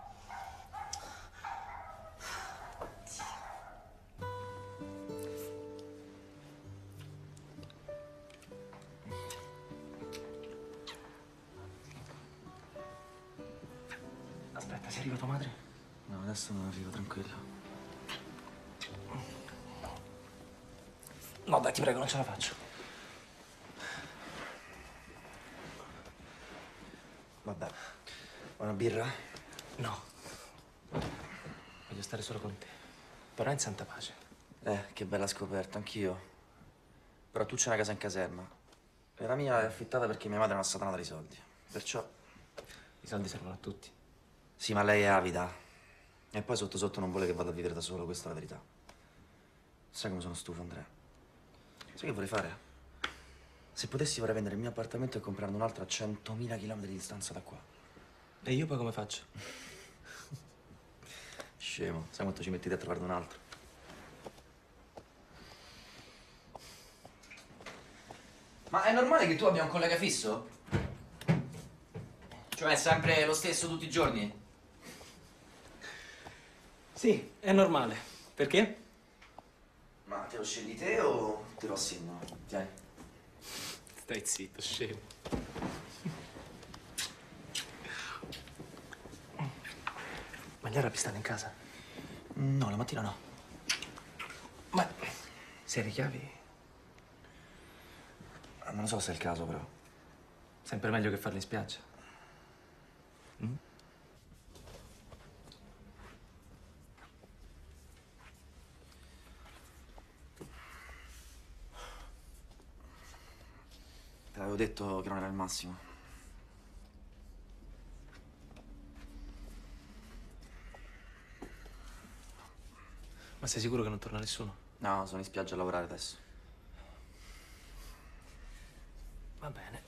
Aspetta, sei arriva tua madre? No, adesso non arrivo, tranquillo. No, dai, ti prego, non ce la faccio. Vabbè, una birra? No. Voglio stare solo con te. Però in santa pace. Eh, che bella scoperta, anch'io. Però tu c'hai una casa in caserma. E la mia è affittata perché mia madre è una satanata di soldi. Perciò... I soldi servono a tutti. Sì, ma lei è avida. E poi sotto sotto non vuole che vada a vivere da solo, questa è la verità. Sai come sono stufo, Andrea? Sai che vorrei fare? Se potessi vorrei vendere il mio appartamento e comprarne un altro a centomila chilometri di distanza da qua. E io poi come faccio? Scemo, sai quanto ci metti a trovarne un altro? Ma è normale che tu abbia un collega fisso? Cioè, è sempre lo stesso tutti i giorni? Sì, è normale. Perché? Ma te lo scegli te o te lo assegno? Tieni. Stai zitto, scemo. Ma gli arabi stanno in casa? No, la mattina no. Ma se le chiavi? Non so se è il caso, però. Sempre meglio che farle in spiaggia. Mm? Te l'avevo detto che non era il massimo. Ma sei sicuro che non torna nessuno? No, sono in spiaggia a lavorare adesso. Va bene.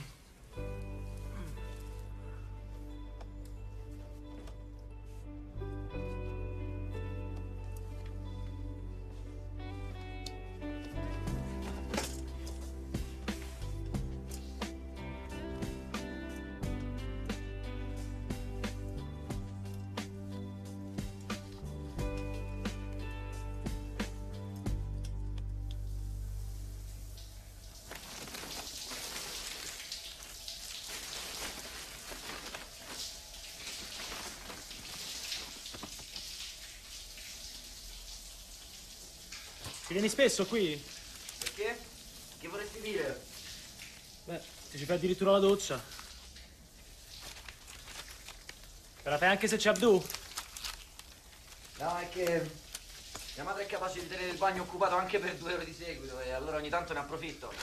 Ti vieni spesso qui? Perché? Che vorresti dire? Beh, ti ci fai addirittura la doccia. Te la fai anche se c'è Abdu? No, è che mia madre è capace di tenere il bagno occupato anche per due ore di seguito e allora ogni tanto ne approfitto.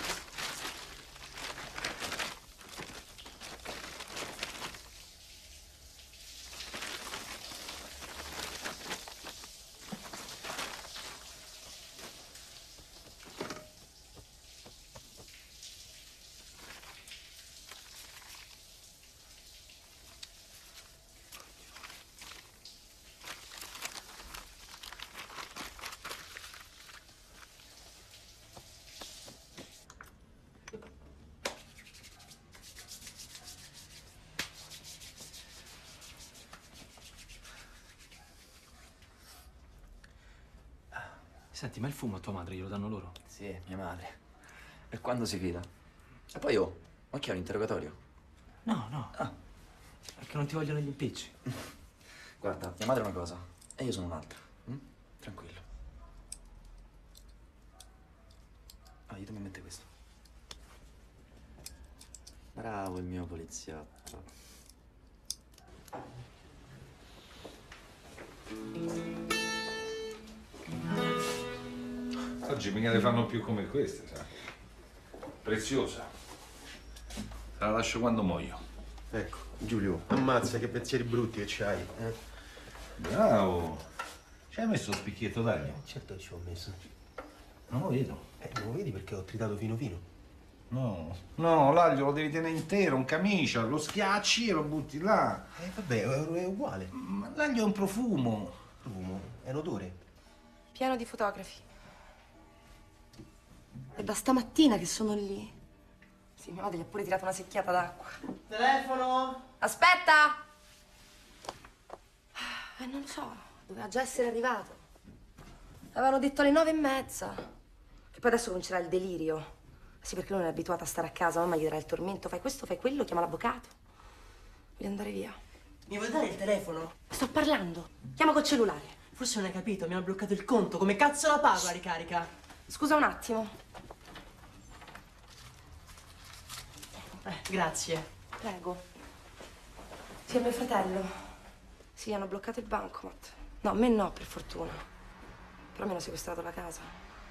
Senti, ma il fumo a tua madre glielo danno loro? Sì, mia madre. E quando si fida? E poi, oh, ma che è un interrogatorio? No, no. Ah. Perché non ti vogliono gli impicci. Guarda, mia madre è una cosa e io sono un'altra. Mm? Tranquillo. Aiutami a mettere questo. Bravo il mio poliziotto. Oggi mica le fanno più come queste, sai? Preziosa. Te la lascio quando muoio. Ecco, Giulio, ammazza che pensieri brutti che c'hai. Eh? Bravo. Ci hai messo lo spicchietto d'aglio? Certo che ci ho messo. Non lo vedo. Eh, non lo vedi perché ho tritato fino fino? No, no, l'aglio lo devi tenere intero, in camicia, lo schiacci e lo butti là. Eh, vabbè, è uguale. Ma l'aglio è un profumo. Profumo? È un odore. Pieno di fotografi. È da stamattina che sono lì. Sì, mia madre gli ha pure tirato una secchiata d'acqua. Telefono! Aspetta! Eh, non lo so, doveva già essere arrivato. Avevano detto alle nove e mezza. Che poi adesso comincerà il delirio. Sì, perché lui non è abituato a stare a casa, mamma gli darà il tormento. Fai questo, fai quello, chiama l'avvocato. Voglio andare via. Mi vuoi dare il telefono? Sto parlando. Chiama col cellulare. Forse non hai capito, mi hanno bloccato il conto. Come cazzo la pago la ricarica? Scusa un attimo. Eh, grazie. Prego. Sì, è mio fratello. Sì, hanno bloccato il bancomat. No, a me no, per fortuna. Però mi hanno sequestrato la casa.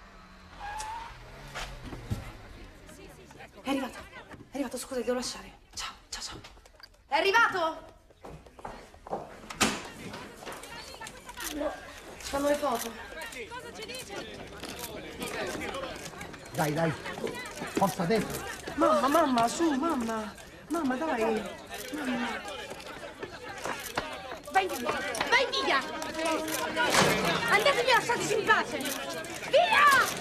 È arrivato. È arrivato, scusa, ti devo lasciare. Ciao, ciao, ciao. È arrivato! No, ci fanno le foto. Dai, dai. Forza dentro. Mamma, mamma, su, mamma. Mamma, dai. Mamma. Vai via! Vai via! Andate via, lasciateci in pace! Via!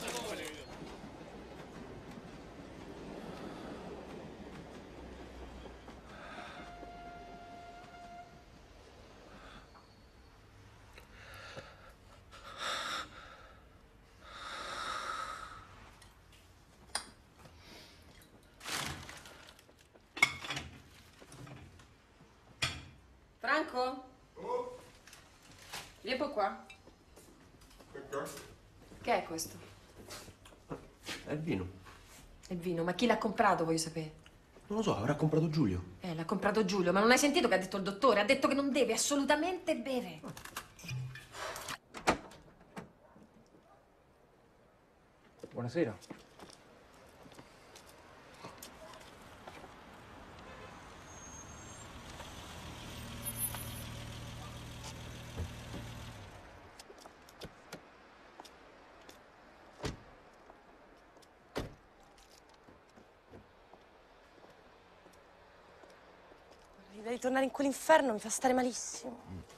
Franco? Oh. Vieni un po' qua. Che è questo? È il vino. È il vino, ma chi l'ha comprato, voglio sapere? Non lo so, avrà comprato Giulio. Eh, l'ha comprato Giulio, ma non hai sentito che ha detto il dottore? Ha detto che non deve assolutamente bere. Buonasera. L'idea di tornare in quell'inferno mi fa stare malissimo.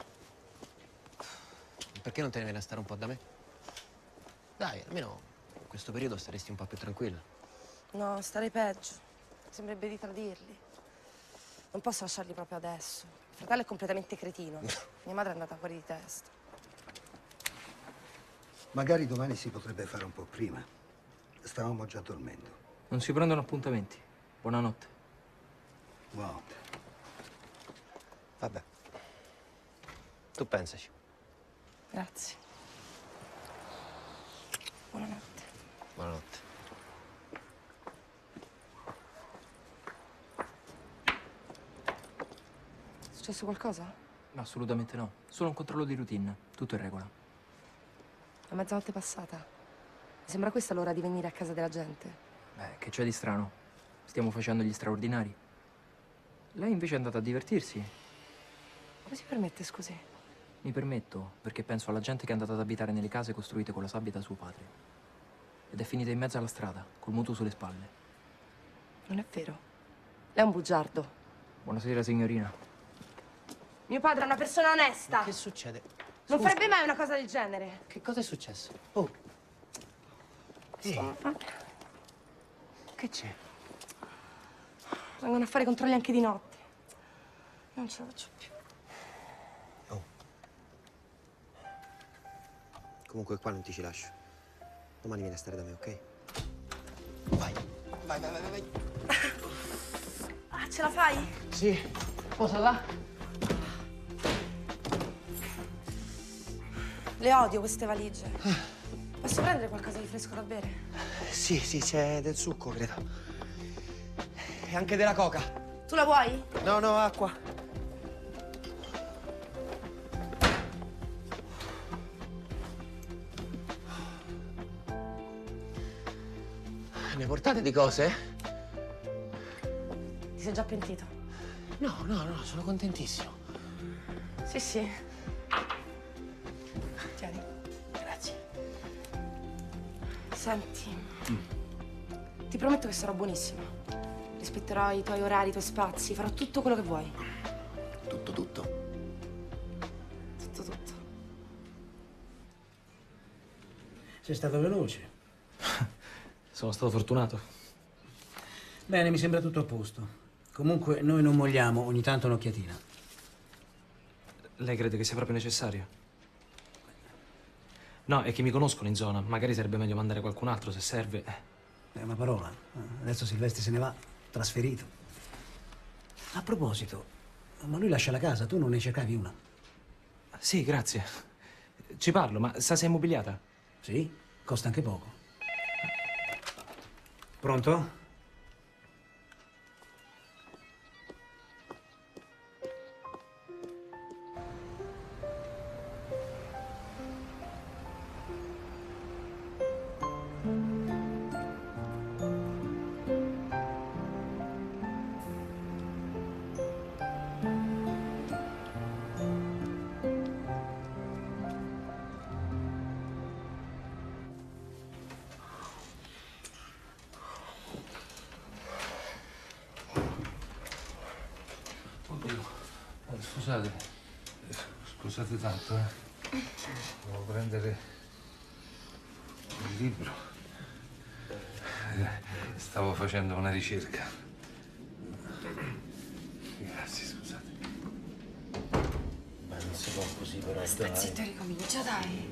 Perché non te ne vieni a stare un po' da me? Dai, almeno in questo periodo staresti un po' più tranquilla. No, starei peggio. Mi sembrerebbe di tradirli. Non posso lasciarli proprio adesso. Il fratello è completamente cretino. Mia madre è andata fuori di testa. Magari domani si potrebbe fare un po' prima. Stavamo già dormendo. Non si prendono appuntamenti. Buonanotte. Buonanotte. Vabbè. Tu pensaci. Grazie. Buonanotte. Buonanotte. È successo qualcosa? No, assolutamente no. Solo un controllo di routine. Tutto in regola. La mezzanotte passata. Mi sembra questa l'ora di venire a casa della gente. Beh, che c'è di strano? Stiamo facendo gli straordinari. Lei invece è andata a divertirsi. Come si permette, scusi? Mi permetto, perché penso alla gente che è andata ad abitare nelle case costruite con la sabbia da suo padre. Ed è finita in mezzo alla strada, col mutuo sulle spalle. Non è vero. Lei è un bugiardo. Buonasera, signorina. Mio padre è una persona onesta. Che succede? Non Scusa. farebbe mai una cosa del genere. Che cosa è successo? Oh. Ehi. Che c'è? Vengono a fare controlli anche di notte. Non ce la faccio più. Comunque qua non ti ci lascio. Domani vieni a stare da me, ok? Vai, vai, vai, vai, vai. Ah, ce la fai? Sì. Posa là? Le odio queste valigie. Posso prendere qualcosa di fresco da bere? Sì, sì, c'è del succo, credo. E anche della coca. Tu la vuoi? No, no, acqua. Ne portate di cose? Ti sei già pentito? No, no, no, sono contentissimo. Sì, sì. Tieni. Grazie. Senti, ti prometto che sarò buonissima. Rispetterò i tuoi orari, i tuoi spazi, farò tutto quello che vuoi. Tutto, tutto. Tutto, tutto. Sei stato veloce. Sono stato fortunato. Bene, mi sembra tutto a posto. Comunque, noi non molliamo, ogni tanto un'occhiatina. Lei crede che sia proprio necessario? No, è che mi conoscono in zona. Magari sarebbe meglio mandare qualcun altro se serve. È una parola. Adesso Silvestri se ne va, trasferito. A proposito, ma lui lascia la casa, tu non ne cercavi una? Sì, grazie. Ci parlo, ma sa se è immobiliata? Sì, costa anche poco. Pronto? Scusate, scusate tanto, eh. Devo prendere il libro. Stavo facendo una ricerca. Grazie, scusate. Ma non si può così, però. Sta zitto e ricomincia, dai.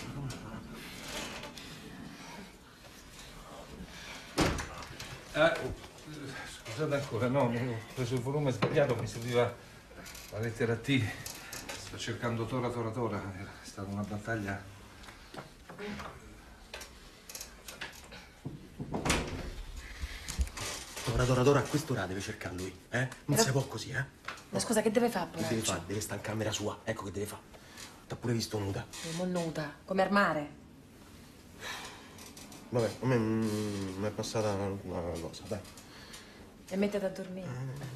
Ah, scusate ancora, no, ho preso il volume sbagliato, mi serviva la lettera T. Sto cercando Tora Tora Tora, è stata una battaglia. Tora, Tora, Tora, a quest'ora deve cercare lui, eh? Non Però- si può così, eh? Ma scusa, che deve fare, Che deve poraccio? fare? Deve stare in camera sua, ecco che deve fare. T'ha pure visto nuda. Mo nuda, come al mare. Vabbè, a me mi è passata una cosa, dai. E mettete a dormire.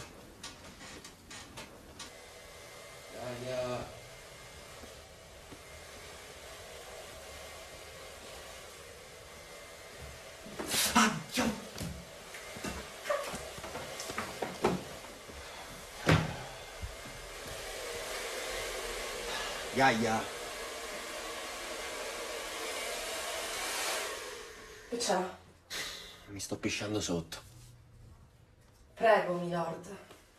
Gaia. Che c'è? Mi sto pisciando sotto. Prego, milord.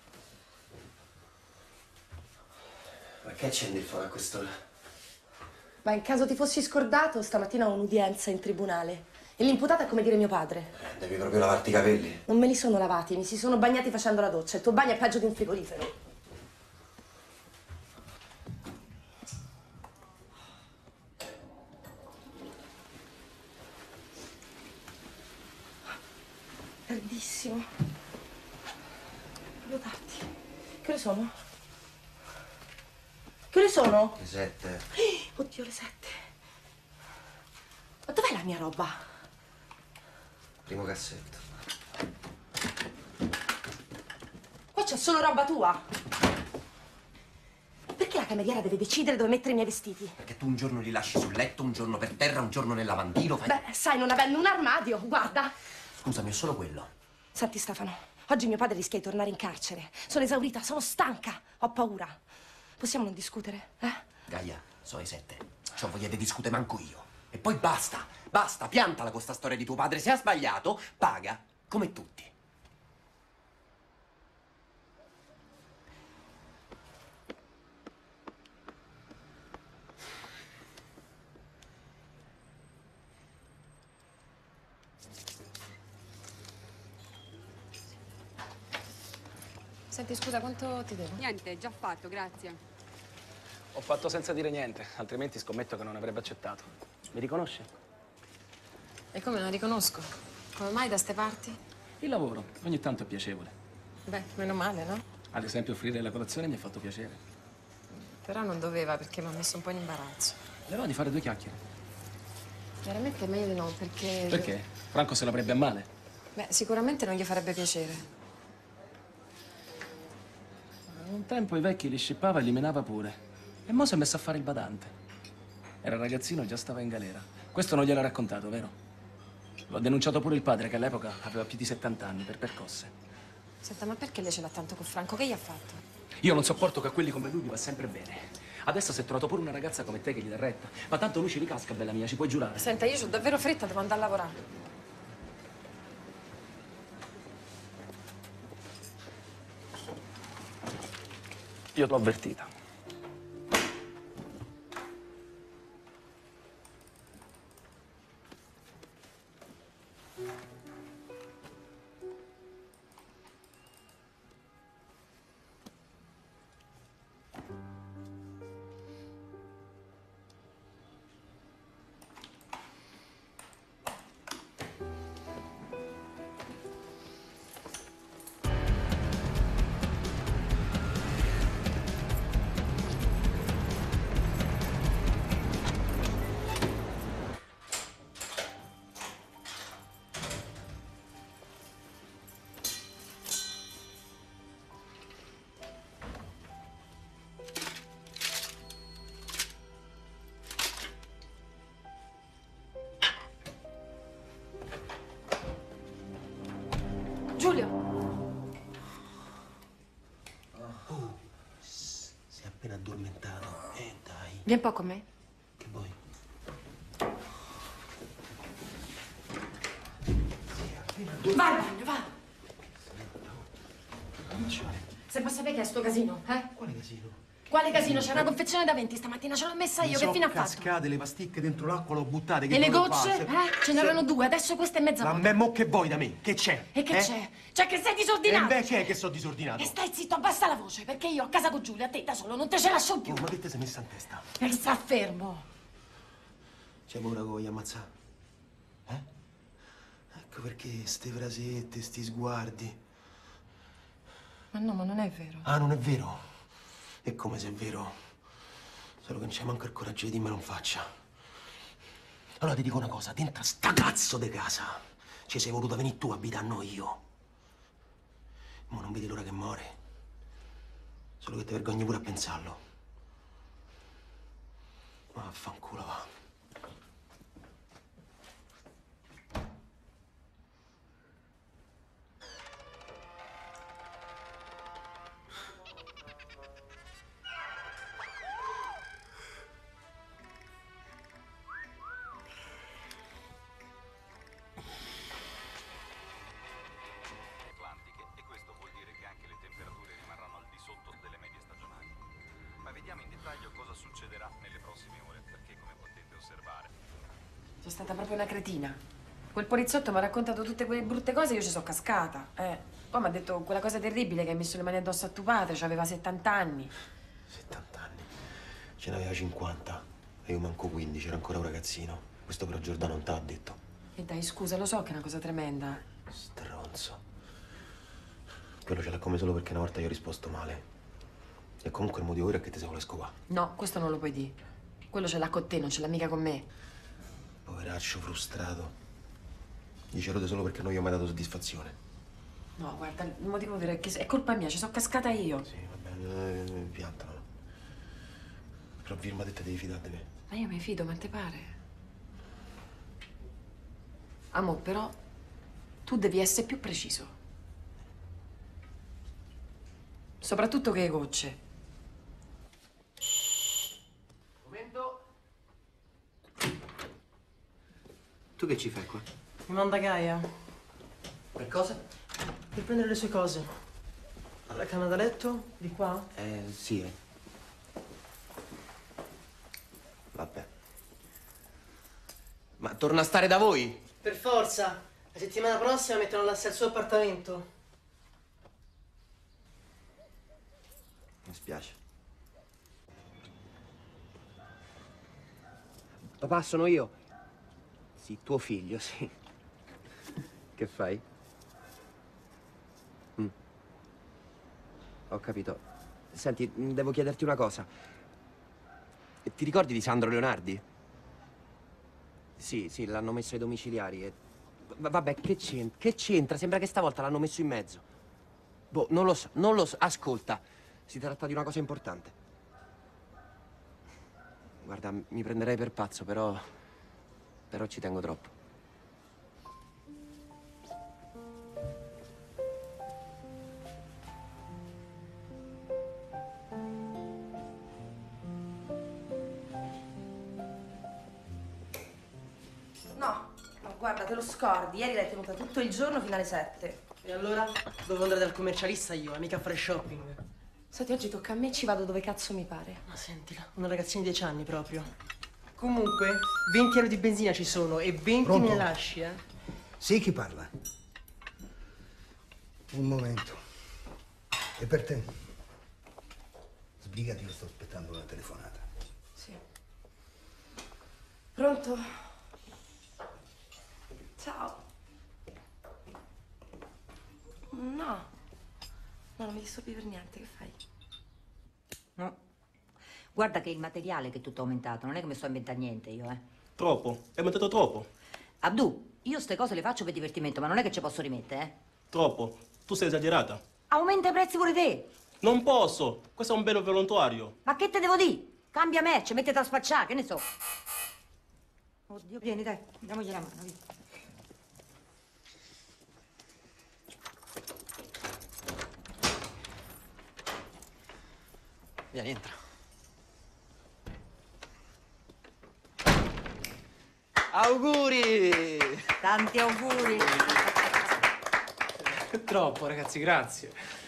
Ma che accendi il fuoco a quest'ora? Ma in caso ti fossi scordato, stamattina ho un'udienza in tribunale. E l'imputato è come dire mio padre. Eh, devi proprio lavarti i capelli. Non me li sono lavati, mi si sono bagnati facendo la doccia. Il tuo bagno è peggio di un frigorifero. Tardissimo. Devo darti. Che ore sono? Che ore sono? Le sette. Oddio, le sette. Ma dov'è la mia roba? Primo cassetto. Qua c'è solo roba tua. Perché la cameriera deve decidere dove mettere i miei vestiti? Perché tu un giorno li lasci sul letto, un giorno per terra, un giorno nel lavandino, fai... Beh, sai, non avendo un armadio, guarda. Scusami, è solo quello. Senti, Stefano, oggi mio padre rischia di tornare in carcere. Sono esaurita, sono stanca, ho paura. Possiamo non discutere, eh? Gaia, sono le sette. C'ho voglia di discutere manco io. E poi basta, basta, piantala con sta storia di tuo padre. Se ha sbagliato, paga, come tutti. Senti, scusa, quanto ti devo? Niente, già fatto, grazie. Ho fatto senza dire niente, altrimenti scommetto che non avrebbe accettato. Mi riconosce? E come non riconosco? Come mai da ste parti? Il lavoro, ogni tanto è piacevole. Beh, meno male, no? Ad esempio, offrire la colazione mi ha fatto piacere. Però non doveva perché mi ha messo un po' in imbarazzo. Le va di fare due chiacchiere. Chiaramente è meglio di no, perché... Perché? Franco se l'avrebbe a male. Beh, sicuramente non gli farebbe piacere. Un tempo i vecchi li scippava e li menava pure. E mo si è messo a fare il badante. Era ragazzino e già stava in galera. Questo non gliel'ha raccontato, vero? L'ho denunciato pure il padre, che all'epoca aveva più di settanta anni, per percosse. Senta, ma perché lei ce l'ha tanto con Franco? Che gli ha fatto? Io non sopporto che a quelli come lui gli va sempre bene. Adesso si è trovato pure una ragazza come te che gli dà retta. Ma tanto lui ci ricasca, bella mia, ci puoi giurare. Senta, io ho davvero fretta, devo andare a lavorare. Io t'ho avvertita. Giulio! Oh, sei appena addormentato. Eh, dai. Vieni un po' con me. Che vuoi? Va al bagno, va! Se può sapere che è sto casino, eh? Quale casino? Quale casino? C'è una confezione da venti stamattina, ce l'ho messa io, che fine ha fatto? cascate le pasticche dentro l'acqua, l'ho buttate. Che E le dove gocce? passe? Eh? Ce n'erano due, adesso questa è mezza Ma vuota. me mo che vuoi da me? Che c'è? E che Eh? c'è? Cioè che sei E disordinato! beh, che è che sto disordinato? E stai zitto, abbassa la voce, perché io a casa con Giulia, a te da solo, non te ce lascio più. Oh, ma che ti sei messa in testa? E sta fermo. C'è paura che voglio ammazzare? Eh? Ecco perché ste frasette, sti sguardi. Ma no, ma non è vero. Ah, non è vero? E come se è vero? Solo che non c'è manco il coraggio di dirmelo in faccia. Allora ti dico una cosa, dentro a sta cazzo di casa ci sei voluta venire tu a abitare, no io. Ma non vedi l'ora che muore? Solo che ti vergogni pure a pensarlo. Ma vaffanculo, va. e questo vuol dire che anche le temperature rimarranno al di sotto delle medie stagionali. Ma vediamo in dettaglio cosa succederà nelle prossime ore, perché come potete osservare... Sono stata proprio una cretina. Quel poliziotto mi ha raccontato tutte quelle brutte cose e io ci sono cascata. Eh. Poi mi ha detto quella cosa terribile che hai messo le mani addosso a tuo padre, cioè aveva settanta anni. settanta anni. Ce n'aveva cinquanta. E io manco quindici, era ancora un ragazzino. Questo però Giordano non te l'ha detto. E dai, scusa, lo so che è una cosa tremenda. Stronzo. Quello ce l'ha come solo perché una volta io ho risposto male. E comunque il motivo vero è che ti sei vuole scopare. No, questo non lo puoi dire. Quello ce l'ha con te, non ce l'ha mica con me. Poveraccio frustrato. Dice rode solo perché non gli ho mai dato soddisfazione. No, guarda, il motivo vero è che è colpa mia, ci sono cascata io. Sì, va bene, eh, piantalo. Però Vilma ha detto che devi fidare di me. Ma io mi fido, ma te pare? Amo, però tu devi essere più preciso. Soprattutto che le gocce. Momento. Tu che ci fai qua? Mi manda Gaia Per cosa? per prendere le sue cose. La camera da letto, di qua? Eh, sì, eh. Vabbè. Ma torna a stare da voi? Per forza. La settimana prossima mettono l'asse al suo appartamento. Mi spiace. Papà, sono io. Sì, tuo figlio, sì. Che fai? Mm. Ho capito. Senti, devo chiederti una cosa. Ti ricordi di Sandro Leonardi? Sì, sì, l'hanno messo ai domiciliari e... V- vabbè, che c'entra? Che c'entra? Sembra che stavolta l'hanno messo in mezzo. Boh, non lo so, non lo so. Ascolta, si tratta di una cosa importante. Guarda, mi prenderei per pazzo, però... però ci tengo troppo. No, no, guarda, te lo scordi. Ieri l'hai tenuta tutto il giorno fino alle sette. E allora? Dovevo andare dal commercialista io, mica a fare shopping. Senti, oggi tocca a me, ci vado dove cazzo mi pare. Ma sentila, una ragazzina di dieci anni proprio. Comunque, venti euro di benzina ci sono e venti Pronto? me ne lasci, eh? Sì, chi parla? Un momento. E per te? Sbrigati che sto aspettando una telefonata. Sì. Pronto? Ciao. No. No, non mi disturbi per niente, che fai? No. Guarda che il materiale che è tutto aumentato, non è che mi sto a inventare niente io, eh. Troppo, è aumentato troppo. Abdu, io ste cose le faccio per divertimento, ma non è che ci posso rimettere, eh. Troppo, tu sei esagerata. Aumenta i prezzi pure te. Non posso, questo è un bello volontario. Ma che te devo dire? Cambia merce, mettete a spacciare, che ne so. Oddio, vieni, dai, diamogli la mano, via. Vieni, entra. Auguri! Tanti auguri. Troppo, ragazzi, grazie.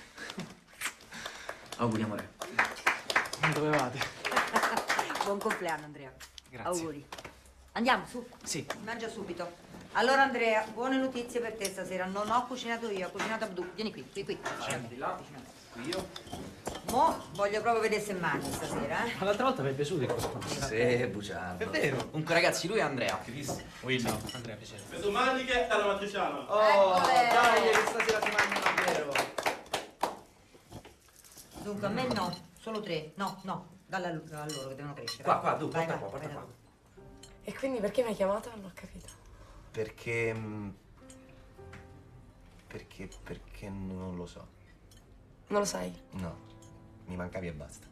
Auguri, amore. Non dovevate. Buon compleanno, Andrea. Grazie. Auguri. Andiamo, su. Sì. Mangia subito. Allora, Andrea, buone notizie per te stasera. Non ho cucinato io, ho cucinato Abdu. Vieni qui, qui, qui. Scendi là. Qui io. Mo voglio proprio vedere se mangi stasera, eh. Ma l'altra volta mi è piaciuto il costume. Sì, bugiardo. È vero. Comunque, ragazzi, lui è Andrea. Willy. Andrea, piacere. Le tue maniche alla matriciana. Oh, Eccole. dai, che stasera si mangia davvero. Dunque, a me no, solo tre. No, no, dalla a loro che devono crescere. Qua, vai. qua, tu, Vai, porta vai, qua, porta vai, qua. E quindi perché mi hai chiamato? Non ho capito. Perché... mm, Perché... Perché non lo so. Non lo sai? No, mi mancavi e basta.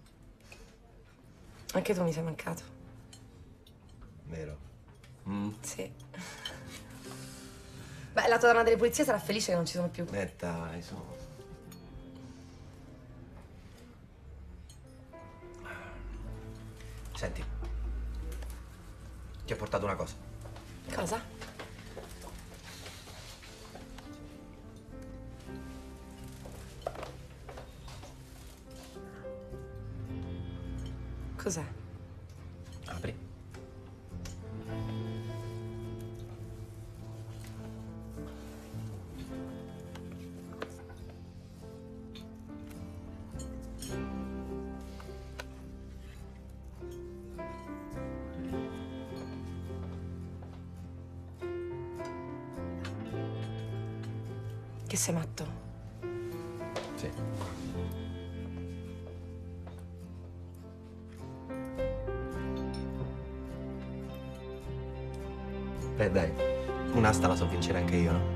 Anche tu mi sei mancato. Vero? Mm? Sì. Beh, la tua donna delle pulizie sarà felice che non ci sono più. Eh dai, su. Senti, ti ho portato una cosa. Cosa? Cos'è? Apri. Che sei matto? Sì. Beh, dai, un'asta la so vincere anche io, no?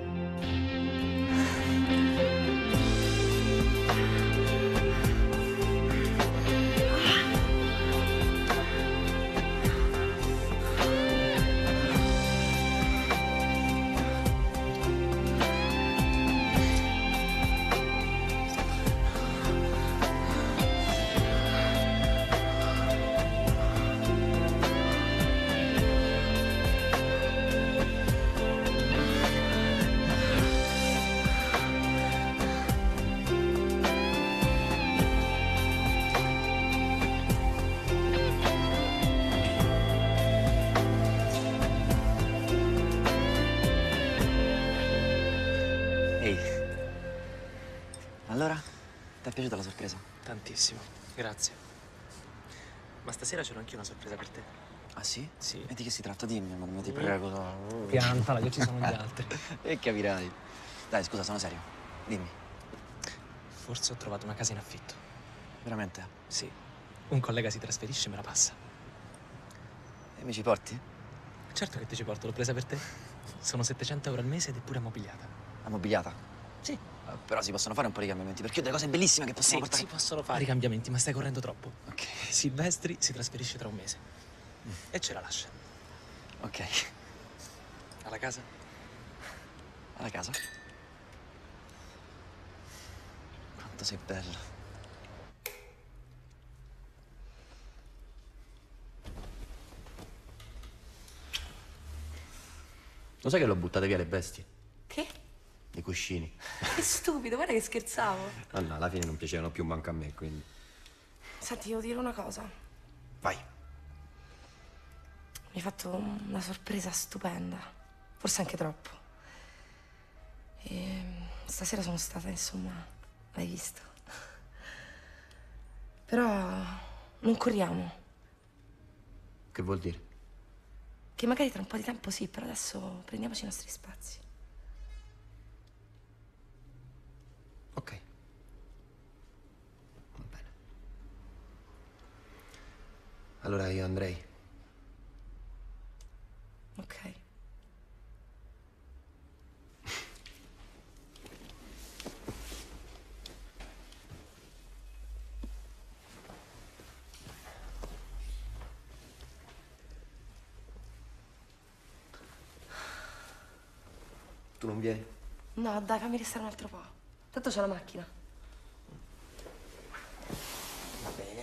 Ehi. Allora? Ti è piaciuta la sorpresa? Tantissimo, grazie. Ma stasera c'ho anch'io una sorpresa per te. Ah sì? Sì. E di che si tratta? Dimmi, ma ti prego. No. Piantala, che ci sono gli altri. E capirai. Dai, scusa, sono serio. Dimmi. Forse ho trovato una casa in affitto. Veramente? Sì. Un collega si trasferisce e me la passa. E mi ci porti? Certo che ti ci porto, l'ho presa per te. Sono settecento euro al mese ed è pure ammobiliata. Ammobiliata? Sì. Uh, però si possono fare un po' di cambiamenti, perché io ho delle cose bellissime che possiamo Sì, portare. si possono fare i cambiamenti, ma stai correndo troppo. Ok. Silvestri si trasferisce tra un mese. Mm. E ce la lascia. Ok. Alla casa? Alla casa? Quanto sei bella. Lo sai che l'ho buttate via le bestie? Che? I cuscini. Che stupido, guarda che scherzavo. Ah no, alla fine non piacevano più manco a me, quindi. Senti, devo dire una cosa. Vai. Mi hai fatto una sorpresa stupenda. Forse anche troppo. E stasera sono stata, insomma, l'hai visto. Però non corriamo. Che vuol dire? Che magari tra un po' di tempo sì, però adesso prendiamoci i nostri spazi. Ok. Va bene. Allora io andrei. Ok. Tu non vieni? No, dai, fammi restare un altro po'. Tanto c'ho la macchina. Va bene.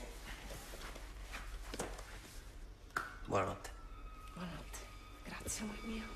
Buonanotte. Buonanotte. Grazie, amore mio.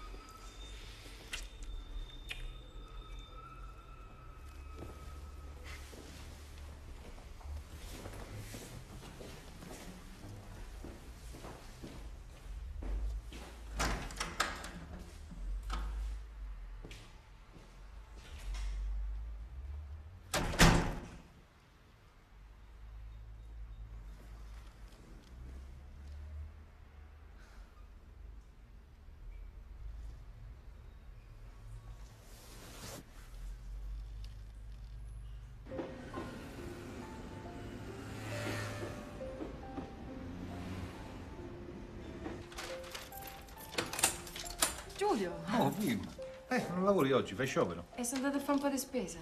Giulio. Oh, Vilma. Eh, non lavori oggi, fai sciopero? E sono andata a fare un po' di spesa.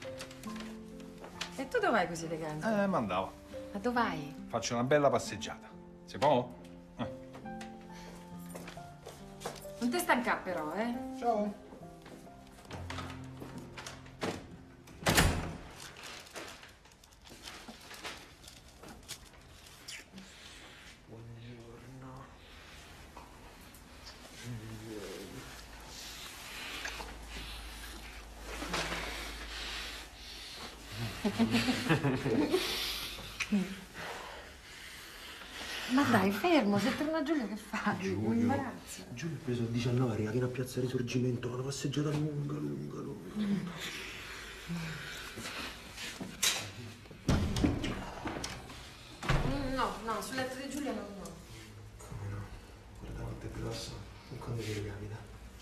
E tu dov'hai così elegante? Eh, mandavo. Ma dov'hai? Faccio una bella passeggiata. Si può? Eh. Non ti stanca però, eh? Ciao. Ma dai, fermo, se torna Giulio che fai? Un imbarazzo. Giulio ha preso il diciannove, è arrivato a Piazza Risorgimento, una passeggiata lunga, lunga, lunga. No, no, sul letto di Giulio no, no. Come no? Guarda quanto è grosso, e quando ti ricapita.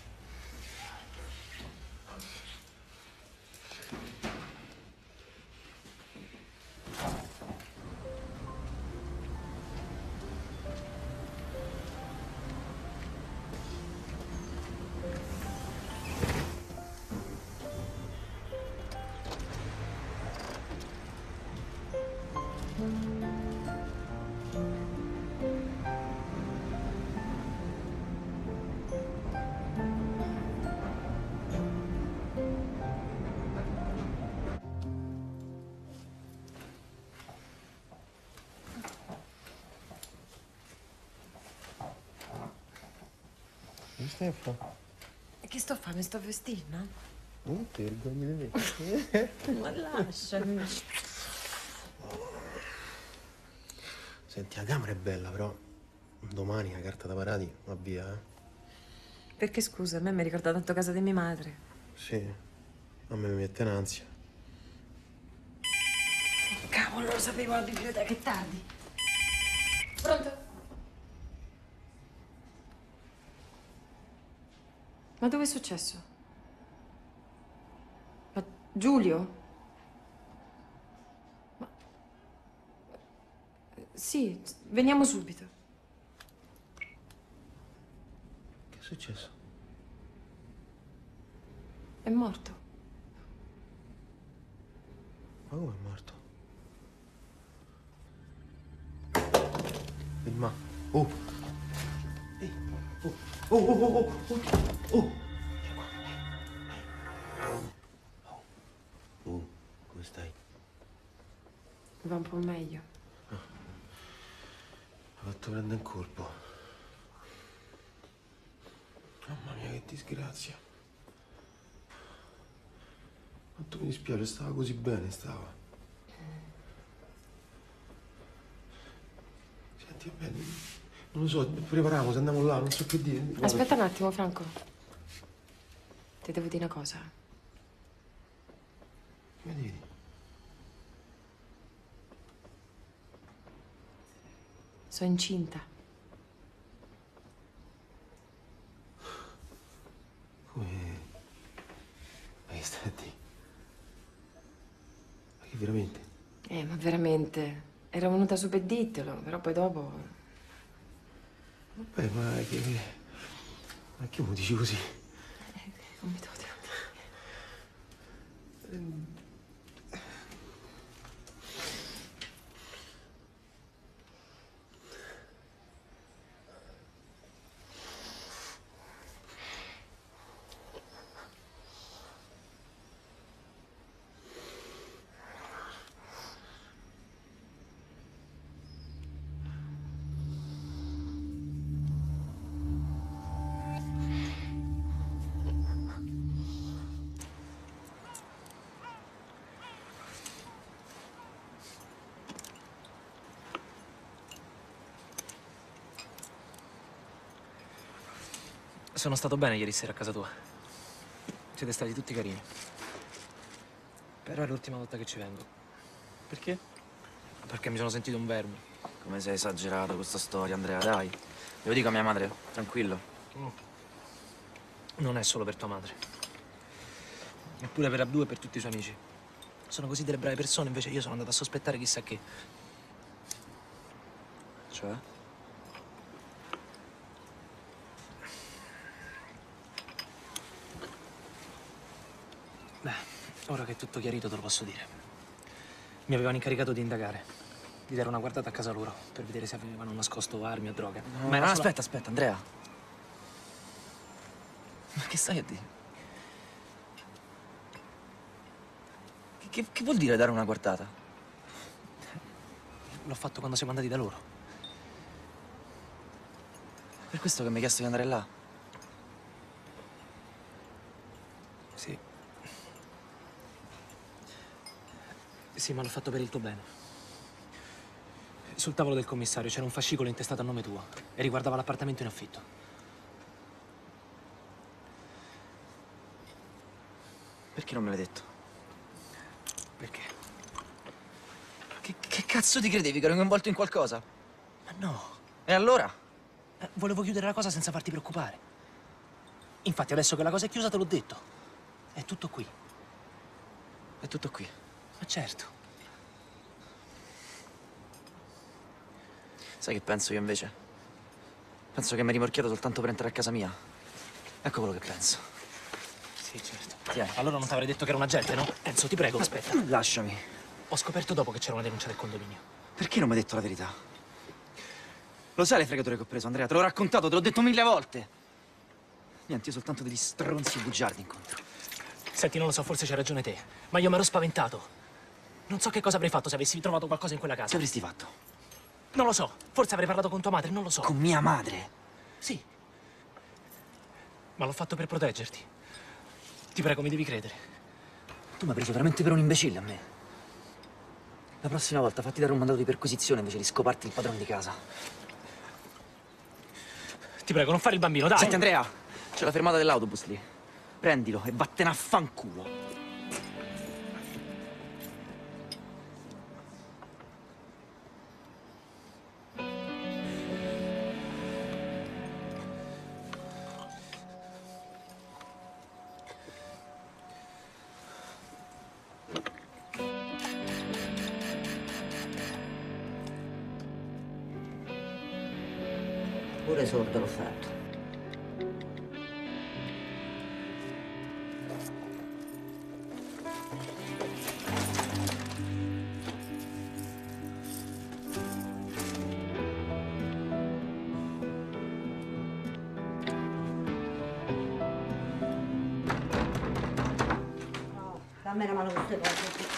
Che stai a fare? E che sto a fare? Mi sto vestendo? Non ti vergogni di me. Ma lasciami. Senti, la camera è bella, però domani la carta da parati va via, eh? Perché scusa, a me mi ricorda tanto casa di mia madre. Sì, a me mi mette in ansia. Cavolo, lo sapevo alla biblioteca, è tardi. Pronto? Ma dove è successo? Ma Giulio? Ma... Sì, veniamo subito. Che è successo? È morto. Ma come è morto? Vilma. Oh! Ehi! Oh! Oh! Oh! Oh! Oh! Oh! Oh! Come stai? Va un po' meglio. Mi ha fatto prendere un colpo. Mamma mia, che disgrazia. Quanto mi dispiace, stava così bene, stava. Senti, bene, non lo so, prepariamo, se andiamo là, non so che dire. Aspetta un attimo, Franco. Ti devo dire una cosa. Che mi dici? Sono incinta. Come? Ma che stai a dire? Ma che veramente? Eh, ma veramente. Ero venuta su per dirtelo, però poi dopo... Vabbè, ma che... Ma che mi dici così? Non mi devo dire. Sono stato bene ieri sera a casa tua. Siete stati tutti carini. Però è l'ultima volta che ci vengo. Perché? Perché mi sono sentito un verme. Come sei esagerato questa storia, Andrea, dai. Glielo dico a mia madre, tranquillo. Mm. Non è solo per tua madre. È pure per Abdù e per tutti i suoi amici. Sono così delle brave persone, invece io sono andato a sospettare chissà che. Cioè? Beh, ora che è tutto chiarito te lo posso dire. Mi avevano incaricato di indagare, di dare una guardata a casa loro, per vedere se avevano nascosto armi o droga. No, Ma era no, sola- aspetta, aspetta, Andrea. Ma che stai a dire? Che, che- che vuol dire dare una guardata? L'ho fatto quando siamo andati da loro. Per questo che mi hai chiesto di andare là? Sì. Sì, ma l'ho fatto per il tuo bene. Sul tavolo del commissario c'era un fascicolo intestato a nome tuo e riguardava l'appartamento in affitto. Perché non me l'hai detto? Perché? Che, che cazzo ti credevi che ero coinvolto in qualcosa? Ma no. E allora? Eh, volevo chiudere la cosa senza farti preoccupare. Infatti adesso che la cosa è chiusa te l'ho detto. È tutto qui. È tutto qui. Ma certo. Sai che penso io invece? Penso che mi hai rimorchiato soltanto per entrare a casa mia. Ecco quello che penso. Sì, certo. Tieni. Allora non ti avrei detto che era un agente, no? Enzo, ti prego, aspetta. Lasciami. Ho scoperto dopo che c'era una denuncia del condominio. Perché non mi hai detto la verità? Lo sai le fregature che ho preso, Andrea? Te l'ho raccontato, te l'ho detto mille volte. Niente, io soltanto degli stronzi bugiardi incontro. Senti, non lo so, forse c'hai ragione te, ma io mi ero spaventato. Non so che cosa avrei fatto se avessi trovato qualcosa in quella casa. Che avresti fatto? Non lo so, forse avrei parlato con tua madre, non lo so. Con mia madre? Sì. Ma l'ho fatto per proteggerti. Ti prego, mi devi credere. Tu mi hai preso veramente per un imbecille a me. La prossima volta fatti dare un mandato di perquisizione invece di scoparti il padrone di casa. Ti prego, non fare il bambino, dai! Senti, Andrea, c'è la fermata dell'autobus lì. Prendilo e vattene a fanculo. Pure sordo l'ho fatto. Oh, dammi una mano queste cose.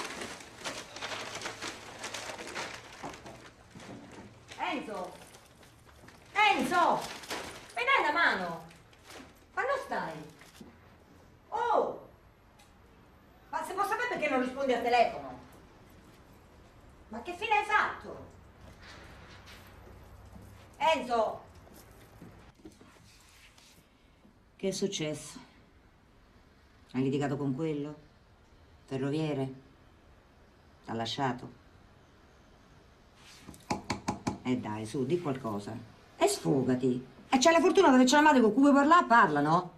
Enzo! Enzo! Mi dai una mano? Quando stai? Oh! Ma se posso sapere perché non rispondi al telefono? Ma che fine hai fatto? Enzo! Che è successo? Hai litigato con quello? Ferroviere? T'ha lasciato? E dai, su, di qualcosa. E sfogati. E c'è la fortuna dove c'è la madre con cui vuoi parlare, parla, no?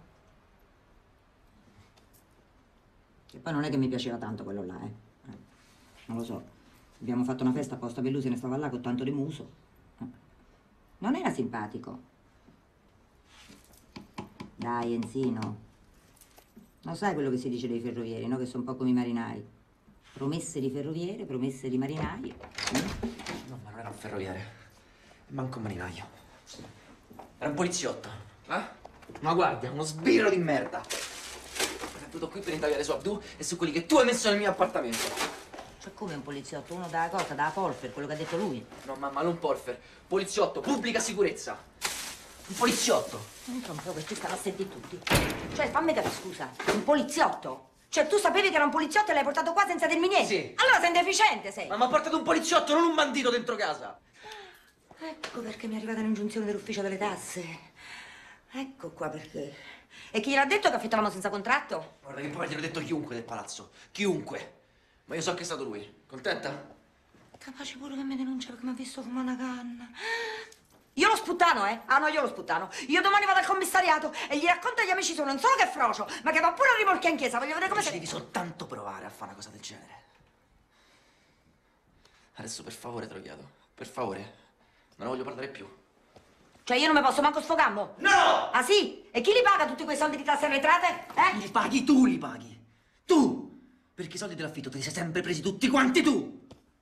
E poi non è che mi piaceva tanto quello là, eh. eh. Non lo so. Abbiamo fatto una festa apposta per lui, se ne stava là con tanto di muso. Eh. Non era simpatico. Dai, Enzino. Non sai quello che si dice dei ferrovieri, no? Che sono un po' come i marinai. Promesse di ferroviere, promesse di marinai. Mm? No, ma non era un ferroviere. Manco un marinaio. Era un poliziotto. Eh? Ma guarda, uno sbirro di merda. È venuto qui per indagliare su Abdù e su quelli che tu hai messo nel mio appartamento. Cioè come un poliziotto? Uno dalla cosa, dalla Polfer, quello che ha detto lui. No, mamma, non Polfer. Poliziotto, pubblica sicurezza. Un poliziotto. Non so proprio perché stanno a sentire tutti. Cioè, fammi capire, scusa. Un poliziotto? Cioè, tu sapevi che era un poliziotto e l'hai portato qua senza dirmi niente? Sì. Allora sei deficiente, sei. Ma mi ha portato un poliziotto, non un bandito dentro casa. Ecco perché mi è arrivata l'ingiunzione dell'ufficio delle tasse. Ecco qua perché. E chi gliel'ha detto che affittavamo senza contratto? Guarda che poi gliel'ho detto chiunque del palazzo. Chiunque. Ma io so che è stato lui. Contenta? Capace pure che mi denuncia perché mi ha visto fumare una canna. Io lo sputtano, eh? Ah no, io lo sputtano. Io domani vado al commissariato e gli racconto agli amici suoi non solo che è frocio, ma che va pure a rimorchiare in chiesa. Voglio vedere come Ci si... devi soltanto provare a fare una cosa del genere. Adesso per favore te l'ho chiedo. Per favore. Non ne voglio parlare più. Cioè io non mi posso manco sfogammo? No! Ah sì? E chi li paga tutti quei soldi di tasse arretrate? Eh? Li paghi tu, li paghi. Tu! Perché i soldi dell'affitto te li sei sempre presi tutti quanti tu!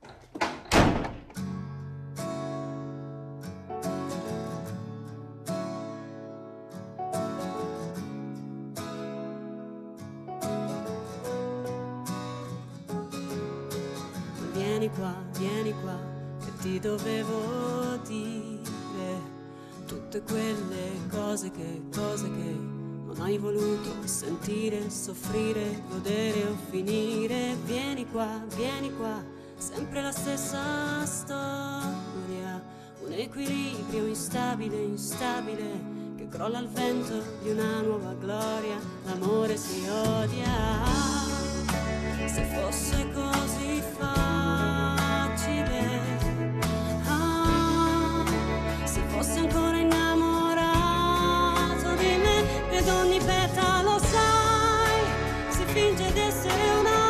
Vieni qua, vieni qua, che ti dovevo dire tutte quelle cose che, cose che non hai voluto sentire, soffrire, godere o finire. Vieni qua, vieni qua, sempre la stessa storia, un equilibrio instabile, instabile, che crolla al vento di una nuova gloria. L'amore si odia, se fosse così facile, ah, se fossi ancora innamorato di me, ed ogni petalo, sai, si finge d'essere una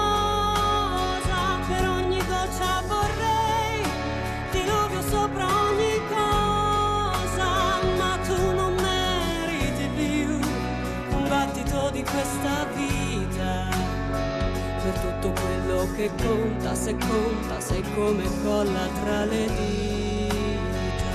rosa, per ogni goccia vorrei diluvio sopra ogni cosa, ma tu non meriti più un battito di questa vita. Per tutto quello che conta, se conta, sei come colla tra le dita.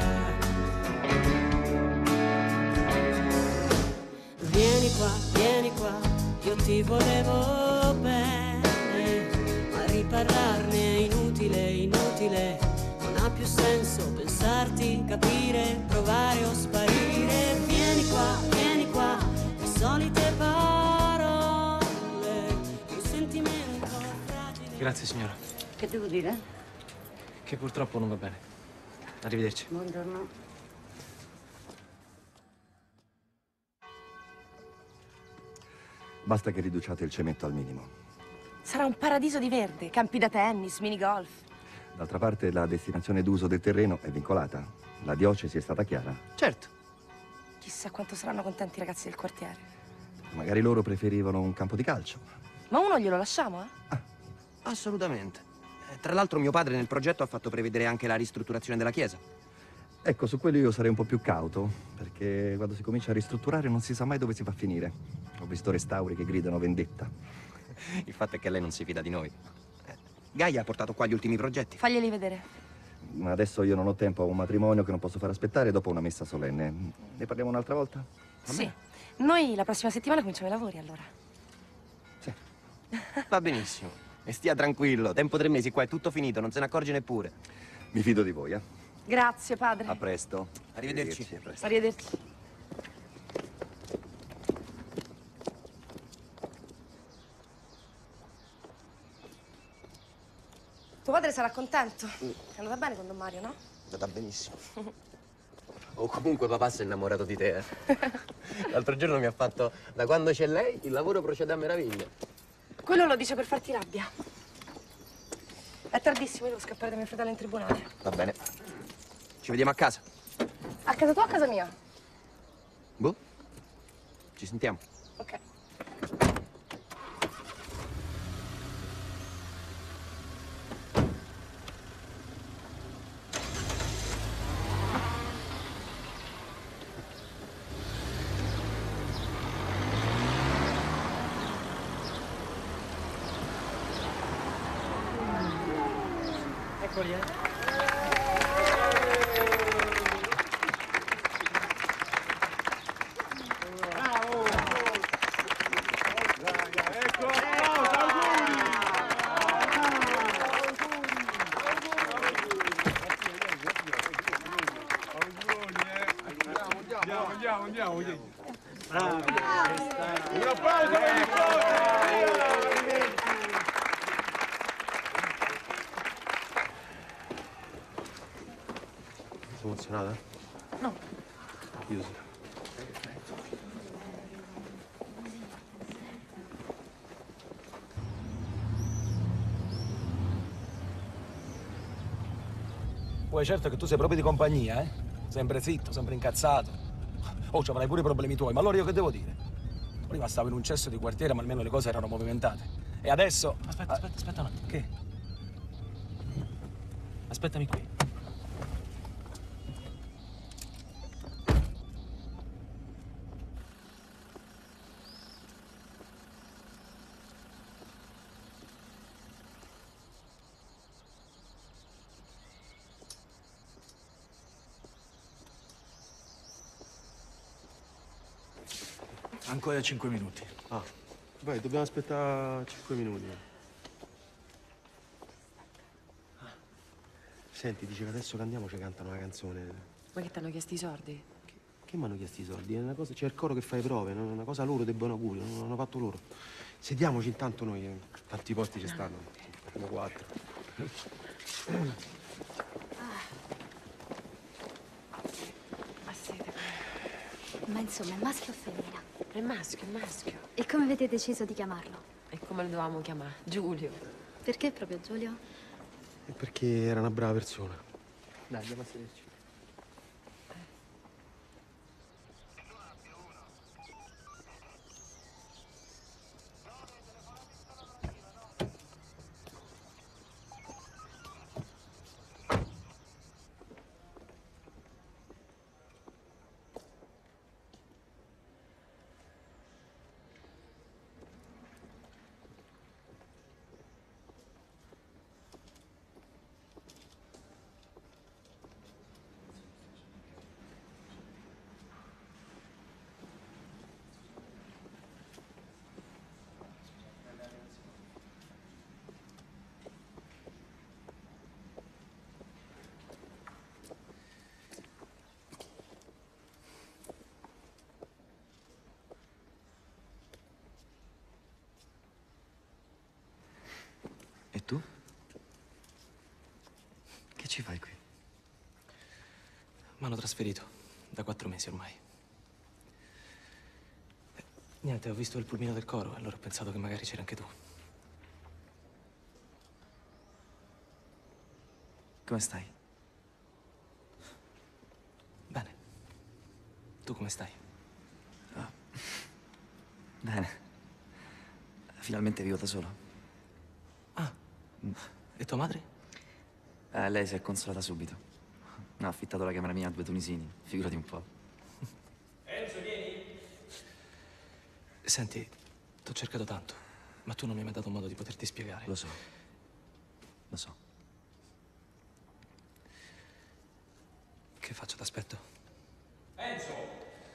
Vieni qua, vieni qua, io ti volevo bene, ma riparlarne è inutile, inutile, non ha più senso pensarti, capire, provare o sparire. Vieni qua, vieni qua, le solite parole, un sentimento fragile. Grazie, signora. Che devo dire? Che purtroppo non va bene. Arrivederci. Buongiorno. Basta che riduciate il cemento al minimo. Sarà un paradiso di verde, campi da tennis, minigolf. D'altra parte la destinazione d'uso del terreno è vincolata. La diocesi è stata chiara. Certo. Chissà quanto saranno contenti i ragazzi del quartiere. Magari loro preferivano un campo di calcio. Ma uno glielo lasciamo, eh? Assolutamente. Eh, Tra l'altro mio padre nel progetto ha fatto prevedere anche la ristrutturazione della chiesa. Ecco, su quello io sarei un po' più cauto, perché quando si comincia a ristrutturare non si sa mai dove si va a finire. Ho visto restauri che gridano vendetta. Il fatto è che lei non si fida di noi. Gaia ha portato qua gli ultimi progetti. Faglieli vedere. Ma adesso io non ho tempo, ho un matrimonio che non posso far aspettare dopo una messa solenne. Ne parliamo un'altra volta? Sì. Noi la prossima settimana cominciamo i lavori, allora. Va benissimo. E stia tranquillo, tempo tre mesi qua è tutto finito, non se ne accorge neppure. Mi fido di voi, eh? Grazie, padre. A presto. Arrivederci. A presto. Arrivederci. Tuo padre sarà contento. È andata bene con Don Mario, no? È andata benissimo. O comunque papà si è innamorato di te, eh. L'altro giorno mi ha fatto, da quando c'è lei, il lavoro procede a meraviglia. Quello lo dice per farti rabbia. È tardissimo, io devo scappare da mio fratello in tribunale. Va bene. Ci vediamo a casa. A casa tua o a casa mia? Boh. Ci sentiamo. Ok. Eccoli, eh. Andiamo, andiamo, andiamo. Bravo. Un applauso per il Sei emozionata? No. Io sì. Poi certo che tu sei proprio di compagnia, eh? Sempre zitto, sempre incazzato. Oh, ci avrai pure i problemi tuoi, ma allora io che devo dire? Prima stavo in un cesso di quartiere, ma almeno le cose erano movimentate. E adesso... Aspetta, aspetta, aspetta un attimo. Che? Aspettami qui. Ancora cinque minuti. Ah, vai, dobbiamo aspettare cinque minuti. Ah. Senti, dice che adesso che andiamo ci cantano una canzone. Ma che ti hanno chiesto i soldi? Che mi hanno chiesto i soldi? È una cosa, c'è il coro che fa le prove, è una cosa loro dei buoni auguri, non hanno fatto loro. Sediamoci intanto noi, eh. Tanti posti ci stanno. Siamo quattro. Ma siete... Ma insomma, è maschio o femmina? È maschio, è maschio. E come avete deciso di chiamarlo? E come lo dovevamo chiamare? Giulio. Perché proprio Giulio? È perché era una brava persona. Dai, andiamo a sederci. E tu? Che ci fai qui? Mi hanno trasferito da quattro mesi ormai. Eh, niente, ho visto il pulmino del coro, allora ho pensato che magari c'era anche tu. Come stai? Bene. Tu come stai? Ah. Bene. Finalmente vivo da solo. Ah. E tua madre? Eh, lei si è consolata subito. No, ha affittato la camera mia a due tunisini, figurati un po'. Enzo, vieni. Senti, t'ho cercato tanto, ma tu non mi hai mai dato modo di poterti spiegare. Lo so. Lo so. Che faccio, t'aspetto? Enzo!